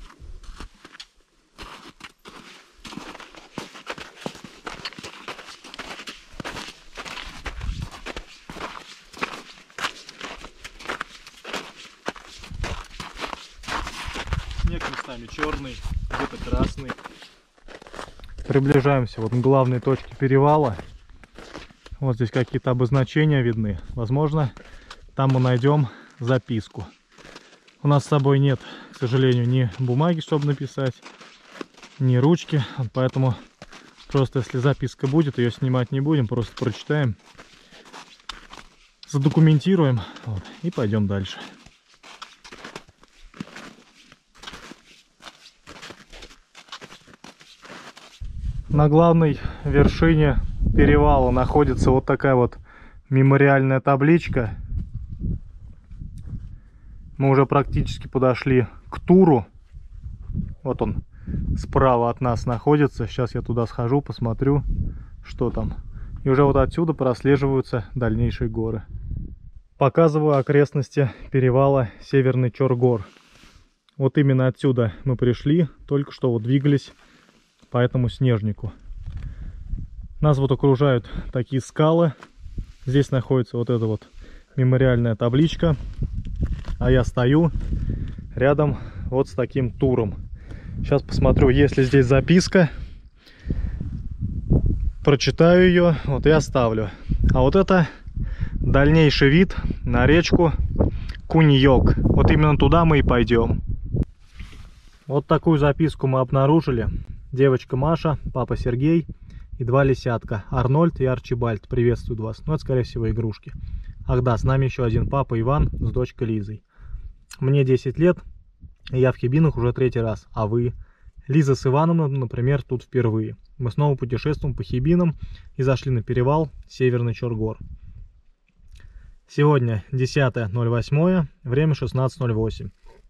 Снег местами черный, где-то красный. Приближаемся вот к главной точке перевала. Вот здесь какие-то обозначения видны. Возможно, там мы найдем записку. У нас с собой нет, к сожалению, ни бумаги, чтобы написать, ни ручки. Поэтому просто если записка будет, ее снимать не будем, просто прочитаем, задокументируем, вот, и пойдем дальше. На главной вершине перевала находится вот такая вот мемориальная табличка. Мы уже практически подошли к Туру. Вот он справа от нас находится. Сейчас я туда схожу, посмотрю, что там. И уже вот отсюда прослеживаются дальнейшие горы. Показываю окрестности перевала Северный Чоргор. Вот именно отсюда мы пришли, только что вот двигались по этому снежнику. Нас вот окружают такие скалы. Здесь находится вот эта вот мемориальная табличка. А я стою рядом вот с таким туром. Сейчас посмотрю, есть ли здесь записка. Прочитаю ее, вот и оставлю. А вот это дальнейший вид на речку Куньёк. Вот именно туда мы и пойдем. Вот такую записку мы обнаружили. Девочка Маша, папа Сергей и два лисятка, Арнольд и Арчибальд, приветствуют вас. Ну, это, скорее всего, игрушки. Ах да, с нами еще один папа Иван с дочкой Лизой. Мне десять лет, и я в Хибинах уже третий раз. А вы? Лиза с Иваном, например, тут впервые. Мы снова путешествуем по Хибинам и зашли на перевал Северный Чоргор. Сегодня десятое ноль восьмое, время шестнадцать ноль восемь.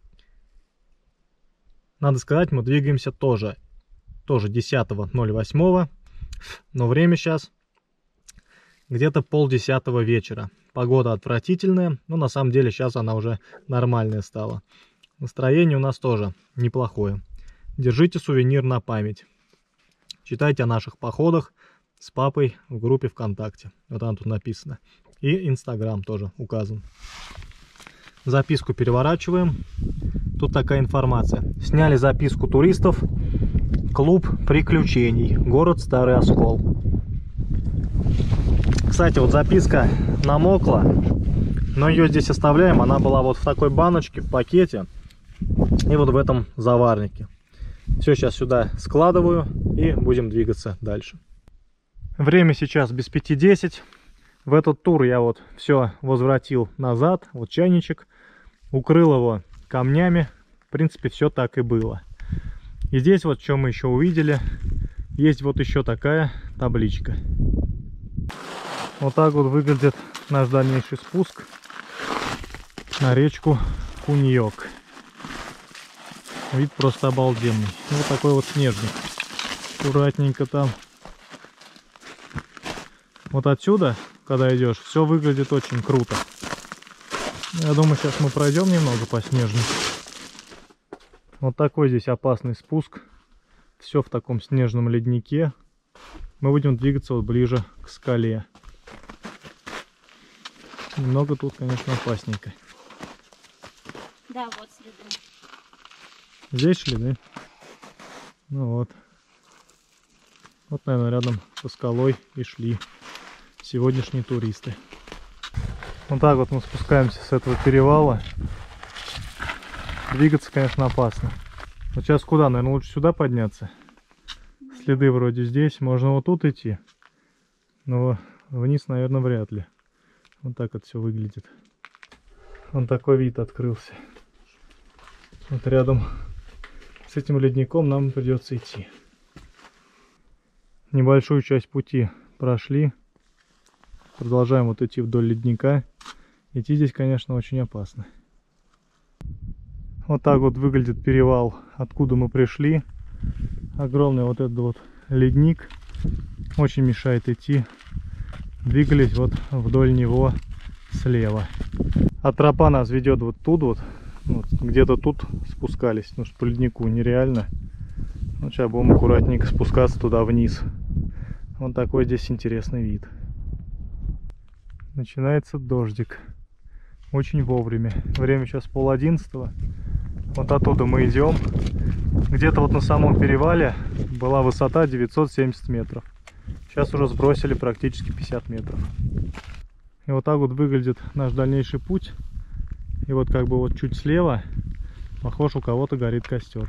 Надо сказать, мы двигаемся тоже. Тоже десятого ноль восьмого, но время сейчас где-то полдесятого вечера. Погода отвратительная, но на самом деле сейчас она уже нормальная стала. Настроение у нас тоже неплохое. Держите сувенир на память. Читайте о наших походах с папой в группе ВКонтакте. Вот она тут написана. И Инстаграм тоже указан. Записку переворачиваем. Тут такая информация. Сняли записку туристов. Клуб приключений. Город Старый Оскол. Кстати, вот записка намокла, но ее здесь оставляем. Она была вот в такой баночке, в пакете. И вот в этом заварнике. Все сейчас сюда складываю и будем двигаться дальше. Время сейчас без пяти десять. В этот тур я вот все возвратил назад. Вот чайничек. Укрыл его камнями. В принципе, все так и было. И здесь вот, что мы еще увидели, есть вот еще такая табличка. Вот так вот выглядит наш дальнейший спуск на речку Куньёк. Вид просто обалденный. Ну, вот такой вот снежник. Аккуратненько там. Вот отсюда, когда идешь, все выглядит очень круто. Я думаю, сейчас мы пройдем немного по снежнику. Вот такой здесь опасный спуск. Все в таком снежном леднике. Мы будем двигаться вот ближе к скале. Немного тут, конечно, опасненько. Да, вот следы. Здесь следы? Ну вот. Вот, наверное, рядом со скалой и шли сегодняшние туристы. Вот так вот мы спускаемся с этого перевала. Двигаться, конечно, опасно. Вот сейчас куда? Наверное, лучше сюда подняться. Следы вроде здесь. Можно вот тут идти. Но вниз, наверное, вряд ли. Вот так вот все выглядит. Вон такой вид открылся. Вот рядом с этим ледником нам придется идти. Небольшую часть пути прошли. Продолжаем вот идти вдоль ледника. Идти здесь, конечно, очень опасно. Вот так вот выглядит перевал, откуда мы пришли. Огромный вот этот вот ледник. Очень мешает идти. Двигались вот вдоль него слева. А тропа нас ведет вот тут вот. Вот, где-то тут спускались, потому что по леднику нереально. Вот сейчас будем аккуратненько спускаться туда вниз. Вот такой здесь интересный вид. Начинается дождик. Очень вовремя. Время сейчас пол одиннадцатого. Вот оттуда мы идем. Где-то вот на самом перевале была высота девятьсот семьдесят метров. Сейчас уже сбросили практически пятьдесят метров. И вот так вот выглядит наш дальнейший путь. И вот как бы вот чуть слева, похож, у кого-то горит костер.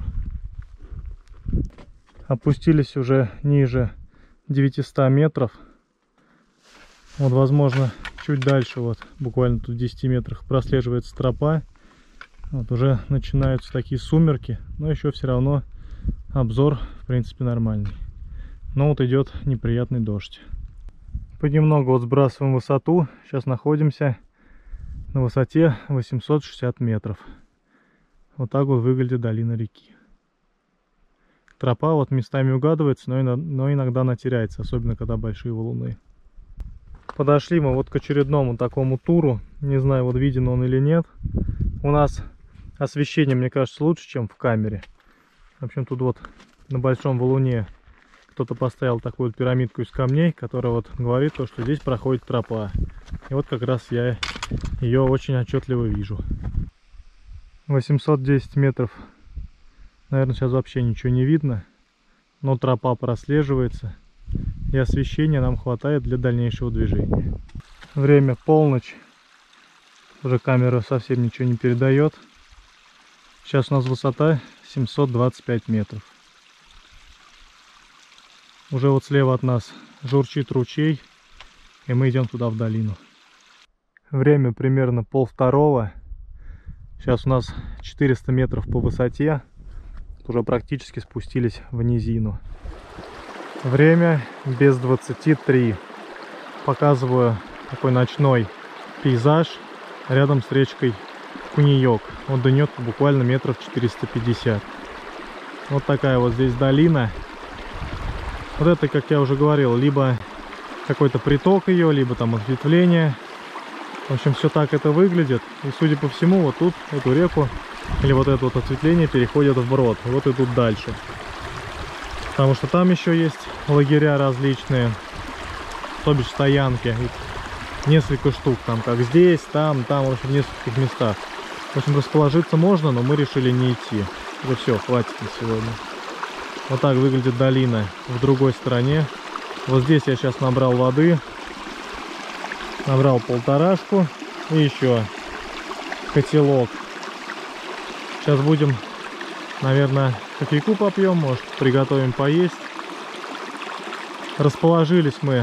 Опустились уже ниже девятисот метров. Вот, возможно, чуть дальше, вот буквально тут в десяти метрах прослеживается тропа. Вот уже начинаются такие сумерки, но еще все равно обзор, в принципе, нормальный. Но вот идет неприятный дождь. Понемногу вот сбрасываем высоту. Сейчас находимся на высоте восемьсот шестьдесят метров. Вот так вот выглядит долина реки. Тропа вот местами угадывается, но, но иногда она теряется, особенно когда большие валуны. Подошли мы вот к очередному такому туру. Не знаю, вот виден он или нет. У нас освещение, мне кажется, лучше, чем в камере. В общем, тут вот на большом валуне кто-то поставил такую вот пирамидку из камней, которая вот говорит то, что здесь проходит тропа. И вот как раз я ее очень отчетливо вижу. восемьсот десять метров. Наверное, сейчас вообще ничего не видно. Но тропа прослеживается. И освещения нам хватает для дальнейшего движения. Время полночь. Уже камера совсем ничего не передает. Сейчас у нас высота семьсот двадцать пять метров. Уже вот слева от нас журчит ручей. И мы идем туда в долину. Время примерно пол второго. Сейчас у нас четыреста метров по высоте. Уже практически спустились в низину. Время без двадцати три. Показываю такой ночной пейзаж рядом с речкой Куньёк. Он до нее буквально метров четыреста пятьдесят. Вот такая вот здесь долина. Вот это, как я уже говорил, либо какой-то приток ее, либо там ответвление. В общем, все так это выглядит. И судя по всему, вот тут эту реку или вот это вот ответвление переходит вброд. И вот идут дальше. Потому что там еще есть лагеря различные, то бишь стоянки. Несколько штук, там как здесь, там, там, в общем, в нескольких местах. В общем, расположиться можно, но мы решили не идти. Уже все, хватит на сегодня. Вот так выглядит долина в другой стороне. Вот здесь я сейчас набрал воды. Набрал полторашку и еще котелок. Сейчас будем, наверное, кофейку попьем, может, приготовим поесть. Расположились мы,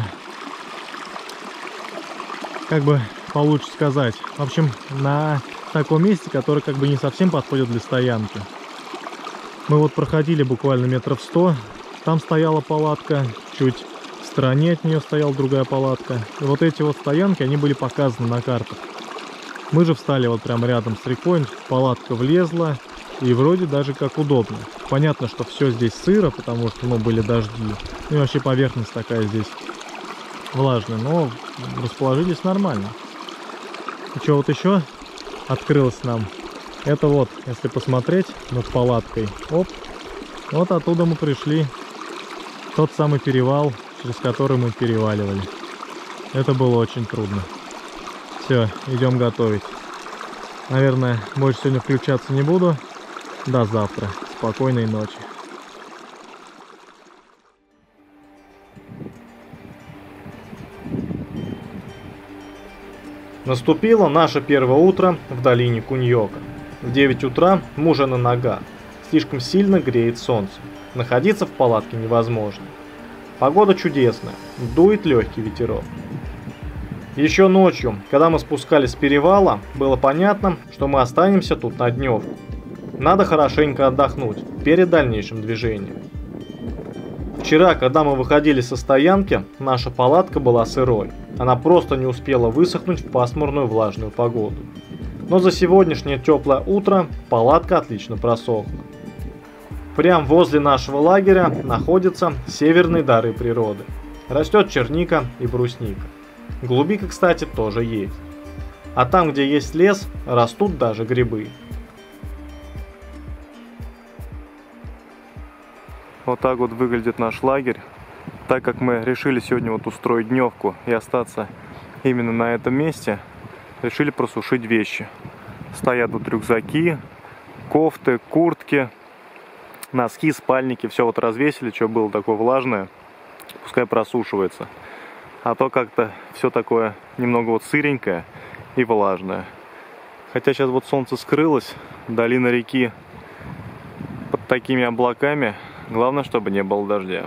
как бы получше сказать, в общем, на таком месте, которое как бы не совсем подходит для стоянки. Мы вот проходили буквально метров сто, там стояла палатка, чуть в стороне от нее стояла другая палатка. И вот эти вот стоянки, они были показаны на картах. Мы же встали вот прямо рядом с рекой, палатка влезла, И вроде даже как удобно. Понятно, что все здесь сыро, потому что, ну, были дожди. Ну и вообще поверхность такая здесь влажная, но расположились нормально. И что вот еще открылось нам? Это вот, если посмотреть над палаткой, оп, вот оттуда мы пришли. Тот самый перевал, через который мы переваливали. Это было очень трудно. Все, идем готовить. Наверное, больше сегодня включаться не буду. До завтра. Спокойной ночи. Наступило наше первое утро в долине Куньока. В девять утра мы уже на ногах. Слишком сильно греет солнце. Находиться в палатке невозможно. Погода чудесная. Дует легкий ветерок. Еще ночью, когда мы спускались с перевала, было понятно, что мы останемся тут на дневку. Надо хорошенько отдохнуть перед дальнейшим движением. Вчера, когда мы выходили со стоянки, наша палатка была сырой. Она просто не успела высохнуть в пасмурную влажную погоду. Но за сегодняшнее теплое утро палатка отлично просохла. Прямо возле нашего лагеря находятся северные дары природы. Растет черника и брусника. Голубика, кстати, тоже есть. А там, где есть лес, растут даже грибы. Вот так вот выглядит наш лагерь. Так как мы решили сегодня вот устроить дневку и остаться именно на этом месте, решили просушить вещи. Стоят тут рюкзаки, кофты, куртки, носки, спальники. Все вот развесили, что было такое влажное, пускай просушивается. А то как-то все такое немного вот сыренькое и влажное. Хотя сейчас вот солнце скрылось, долина реки под такими облаками. Главное, чтобы не было дождя.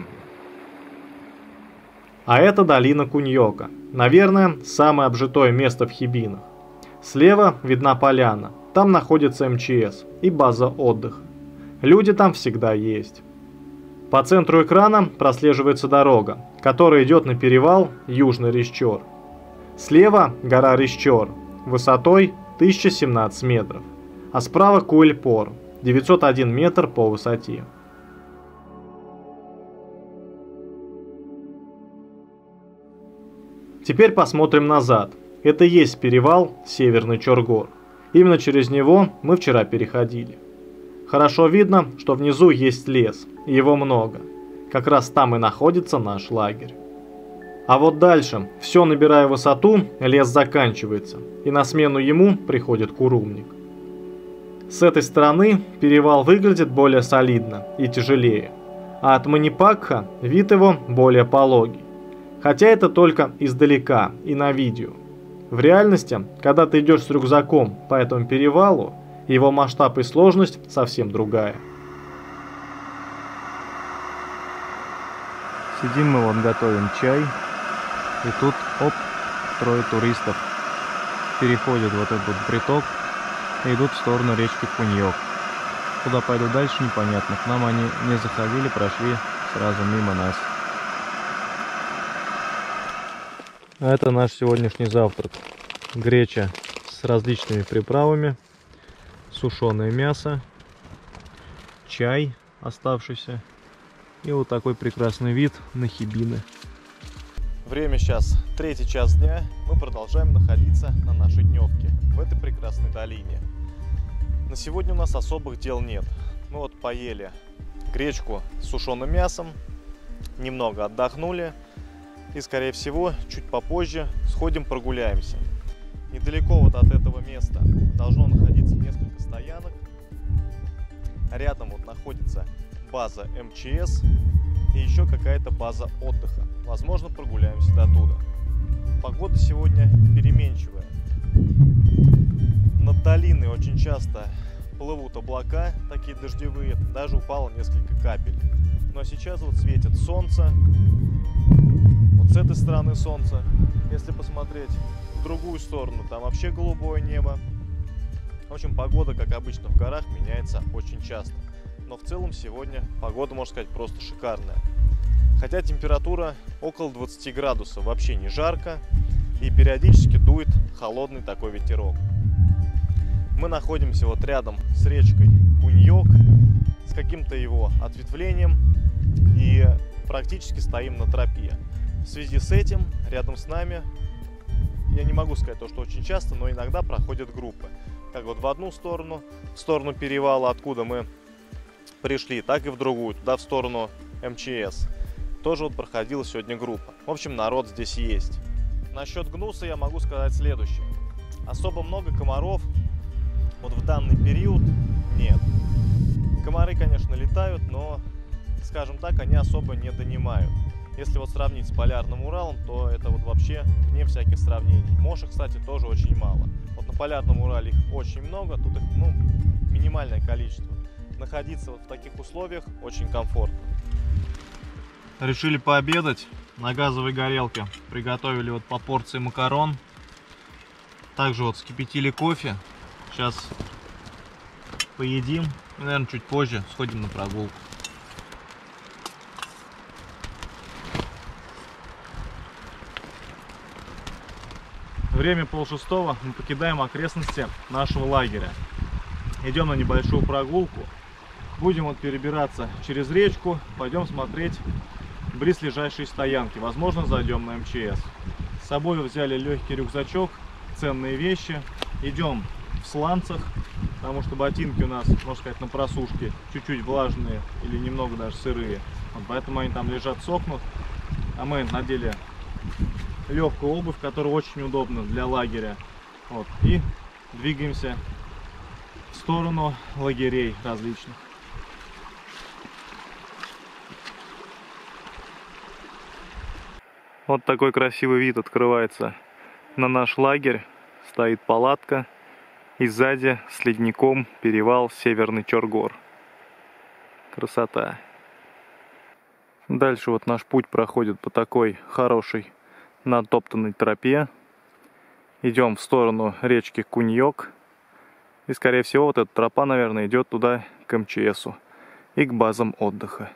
А это долина Куньока. Наверное, самое обжитое место в Хибинах. Слева видна поляна. Там находится эм че эс и база отдыха. Люди там всегда есть. По центру экрана прослеживается дорога, которая идет на перевал Южный Рищор. Слева гора Рищор, высотой тысяча семнадцать метров, а справа Куэльпор, девятьсот один метр по высоте. Теперь посмотрим назад. Это и есть перевал Северный Чоргор. Именно через него мы вчера переходили. Хорошо видно, что внизу есть лес, и его много. Как раз там и находится наш лагерь. А вот дальше, все набирая высоту, лес заканчивается, и на смену ему приходит курумник. С этой стороны перевал выглядит более солидно и тяжелее, а от Манипакха вид его более пологий. Хотя это только издалека и на видео. В реальности, когда ты идешь с рюкзаком по этому перевалу, его масштаб и сложность совсем другая. Сидим мы вот, готовим чай. И тут, оп, трое туристов переходят вот этот вот приток и идут в сторону речки Куньок. Куда пойдут дальше, непонятно. К нам они не заходили, прошли сразу мимо нас. А это наш сегодняшний завтрак. Греча с различными приправами, сушеное мясо, чай оставшийся и вот такой прекрасный вид на Хибины. Время сейчас третий час дня. Мы продолжаем находиться на нашей дневке в этой прекрасной долине. На сегодня у нас особых дел нет. Мы вот поели гречку с сушеным мясом, немного отдохнули. И, скорее всего, чуть попозже сходим прогуляемся. Недалеко вот от этого места должно находиться несколько стоянок. Рядом вот находится база эм че эс и еще какая-то база отдыха. Возможно, прогуляемся до туда. Погода сегодня переменчивая. Над долиной очень часто плывут облака, такие дождевые. Даже упало несколько капель. Но сейчас вот светит солнце. Вот с этой стороны солнце. Если посмотреть в другую сторону, там вообще голубое небо. В общем, погода, как обычно в горах, меняется очень часто. Но в целом сегодня погода, можно сказать, просто шикарная. Хотя температура около двадцати градусов, вообще не жарко. И периодически дует холодный такой ветерок. Мы находимся вот рядом с речкой Куньёк с каким-то его ответвлением и практически стоим на тропе. В связи с этим рядом с нами, я не могу сказать то, что очень часто, но иногда проходят группы. Как вот в одну сторону, в сторону перевала, откуда мы пришли, так и в другую, туда в сторону эм че эс. Тоже вот проходила сегодня группа. В общем, народ здесь есть. Насчет гнуса я могу сказать следующее. Особо много комаров вот в данный период нет. Комары, конечно, летают, но, скажем так, они особо не донимают. Если вот сравнить с полярным Уралом, то это вот вообще вне всяких сравнений. Мошек, кстати, тоже очень мало. Вот на полярном Урале их очень много, тут их, ну, минимальное количество. Находиться вот в таких условиях очень комфортно. Решили пообедать на газовой горелке. Приготовили вот по порции макарон. Также вот вскипятили кофе. Сейчас поедим. И, наверное, чуть позже сходим на прогулку. Время полшестого, мы покидаем окрестности нашего лагеря. Идем на небольшую прогулку. Будем вот перебираться через речку, пойдем смотреть близлежащие стоянки. Возможно, зайдем на эм че эс. С собой взяли легкий рюкзачок, ценные вещи. Идем в сланцах, потому что ботинки у нас, можно сказать, на просушке чуть-чуть влажные или немного даже сырые. Вот поэтому они там лежат, сохнут. А мы надели легкую обувь, которая очень удобна для лагеря. Вот. И двигаемся в сторону лагерей различных. Вот такой красивый вид открывается на наш лагерь. Стоит палатка. И сзади с ледником перевал Северный Чоргор. Красота. Дальше вот наш путь проходит по такой хорошей натоптанной тропе. Идем в сторону речки Куньёк. И скорее всего вот эта тропа, наверное, идет туда к эм че эсу и к базам отдыха.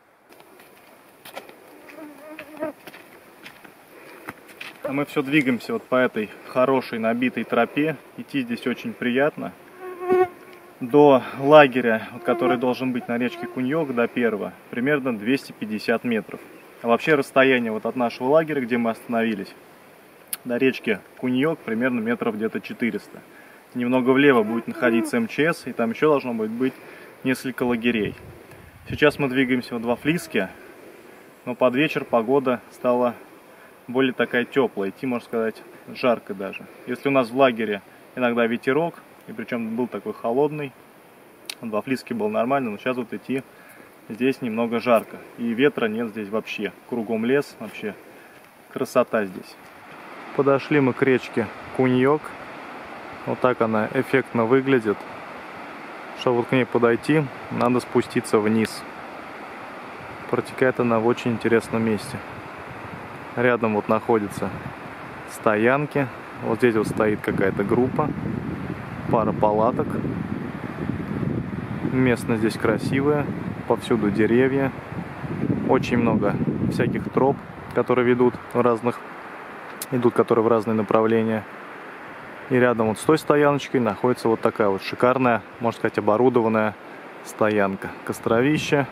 А мы все двигаемся вот по этой хорошей набитой тропе. Идти здесь очень приятно. До лагеря, который должен быть на речке Куньёк, до первого, примерно двести пятьдесят метров. А вообще расстояние вот от нашего лагеря, где мы остановились, до речки Куньёк примерно метров где-то четыреста. Немного влево будет находиться эм че эс, и там еще должно быть, быть несколько лагерей. Сейчас мы двигаемся во Флиске, но под вечер погода стала более такая теплая, идти, можно сказать, жарко даже. Если у нас в лагере иногда ветерок, и причем был такой холодный, во Флиске был нормально, но сейчас вот идти здесь немного жарко. И ветра нет здесь вообще, кругом лес, вообще красота здесь. Подошли мы к речке Куньёк. Вот так она эффектно выглядит. Чтобы вот к ней подойти, надо спуститься вниз. Протекает она в очень интересном месте. Рядом вот находятся стоянки. Вот здесь вот стоит какая-то группа. Пара палаток. Местность здесь красивая. Повсюду деревья. Очень много всяких троп, которые ведут в разных, идут, которые в разные направления. И рядом вот с той стояночкой находится вот такая вот шикарная, можно сказать, оборудованная стоянка. Костровище,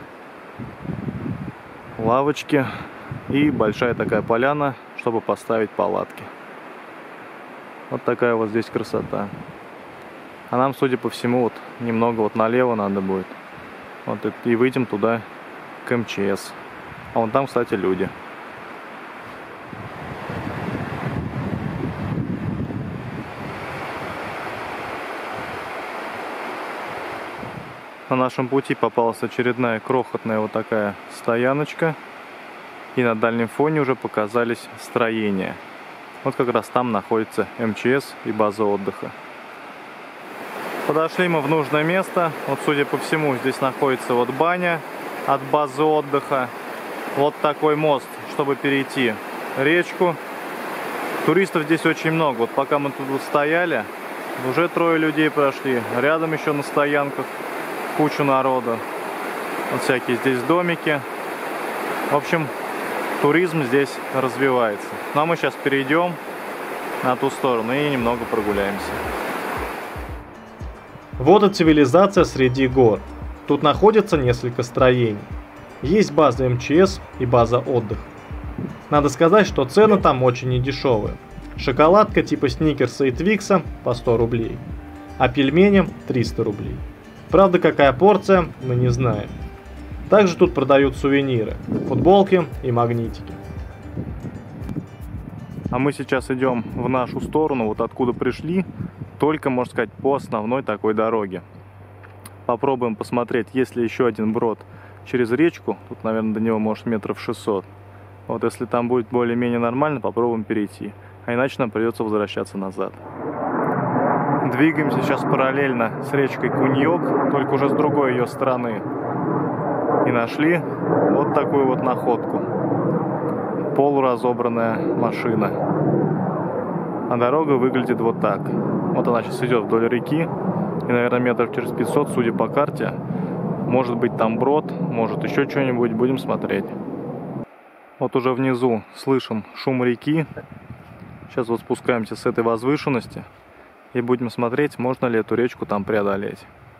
лавочки и большая такая поляна, чтобы поставить палатки. Вот такая вот здесь красота. А нам, судя по всему, вот немного вот налево надо будет. Вот и выйдем туда к эм че эс. А вон там, кстати, люди. На нашем пути попалась очередная крохотная вот такая стояночка. И на дальнем фоне уже показались строения. Вот как раз там находится эм че эс и база отдыха. Подошли мы в нужное место. Вот, судя по всему, здесь находится вот баня от базы отдыха. Вот такой мост, чтобы перейти речку. Туристов здесь очень много. Вот пока мы тут вот стояли, уже трое людей прошли. Рядом еще на стоянках кучу народу. Вот всякие здесь домики. В общем, туризм здесь развивается. Ну а мы сейчас перейдем на ту сторону и немного прогуляемся. Вот и цивилизация среди гор. Тут находится несколько строений. Есть база эм че эс и база отдыха. Надо сказать, что цены там очень недешевые. Шоколадка типа Сникерса и Твикса по сто рублей, а пельмени триста рублей. Правда, какая порция, мы не знаем. Также тут продают сувениры, футболки и магнитики. А мы сейчас идем в нашу сторону, вот откуда пришли, только, можно сказать, по основной такой дороге. Попробуем посмотреть, есть ли еще один брод через речку. Тут, наверное, до него может метров шестьсот. Вот если там будет более-менее нормально, попробуем перейти. А иначе нам придется возвращаться назад. Двигаемся сейчас параллельно с речкой Куньёк, только уже с другой ее стороны. И нашли вот такую вот находку. Полуразобранная машина. А дорога выглядит вот так. Вот она сейчас идет вдоль реки. И, наверное, метров через пятьсот, судя по карте, может быть там брод, может еще что-нибудь, будем смотреть. Вот уже внизу слышим шум реки. Сейчас вот спускаемся с этой возвышенности и будем смотреть, можно ли эту речку там преодолеть.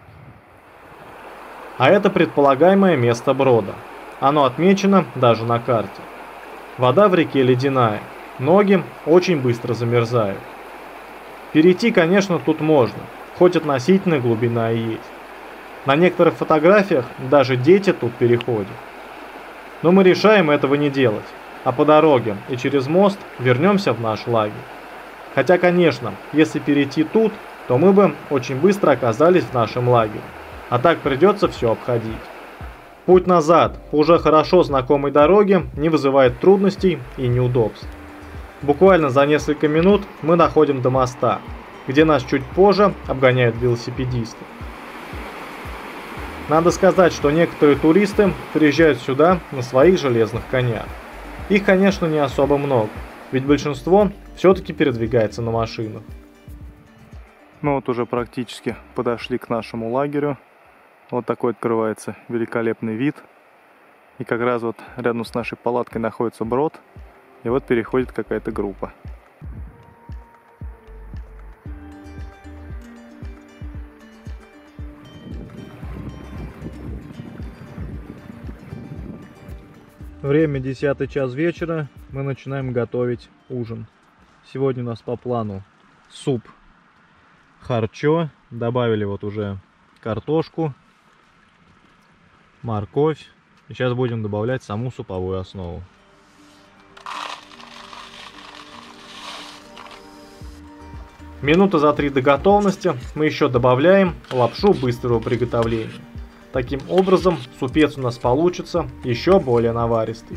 А это предполагаемое место брода. Оно отмечено даже на карте. Вода в реке ледяная, ноги очень быстро замерзают. Перейти, конечно, тут можно, хоть относительно глубина и есть. На некоторых фотографиях даже дети тут переходят. Но мы решаем этого не делать, а по дороге и через мост вернемся в наш лагерь. Хотя, конечно, если перейти тут, то мы бы очень быстро оказались в нашем лагере, а так придется все обходить. Путь назад по уже хорошо знакомой дороге не вызывает трудностей и неудобств. Буквально за несколько минут мы доходим до моста, где нас чуть позже обгоняют велосипедисты. Надо сказать, что некоторые туристы приезжают сюда на своих железных конях. Их, конечно, не особо много, ведь большинство все-таки передвигается на машинах. Мы вот уже практически подошли к нашему лагерю. Вот такой открывается великолепный вид. И как раз вот рядом с нашей палаткой находится брод. И вот переходит какая-то группа. Время десятый час вечера, мы начинаем готовить ужин. Сегодня у нас по плану суп харчо, добавили вот уже картошку, морковь. И сейчас будем добавлять саму суповую основу. Минуты за три до готовности мы еще добавляем лапшу быстрого приготовления. Таким образом, супец у нас получится еще более наваристый.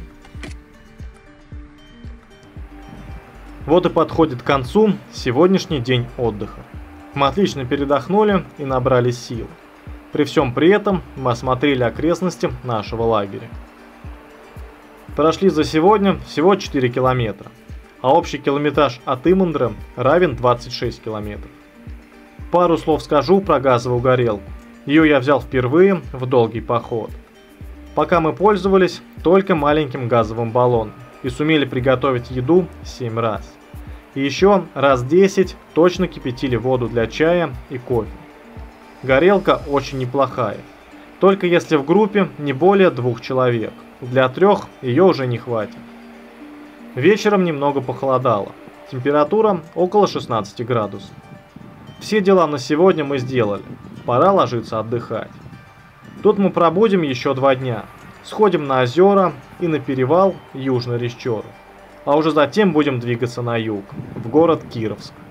Вот и подходит к концу сегодняшний день отдыха. Мы отлично передохнули и набрались сил. При всем при этом мы осмотрели окрестности нашего лагеря. Прошли за сегодня всего четыре километра, а общий километраж от Имандры равен двадцати шести километров. Пару слов скажу про газовую горелку. Ее я взял впервые в долгий поход. Пока мы пользовались только маленьким газовым баллоном и сумели приготовить еду семь раз. И еще раз десять точно кипятили воду для чая и кофе. Горелка очень неплохая, только если в группе не более двух человек. Для трех ее уже не хватит. Вечером немного похолодало, температура около шестнадцати градусов. Все дела на сегодня мы сделали. Пора ложиться отдыхать. Тут мы пробудем еще два дня. Сходим на озера и на перевал Южный Рещеру. А уже затем будем двигаться на юг, в город Кировск.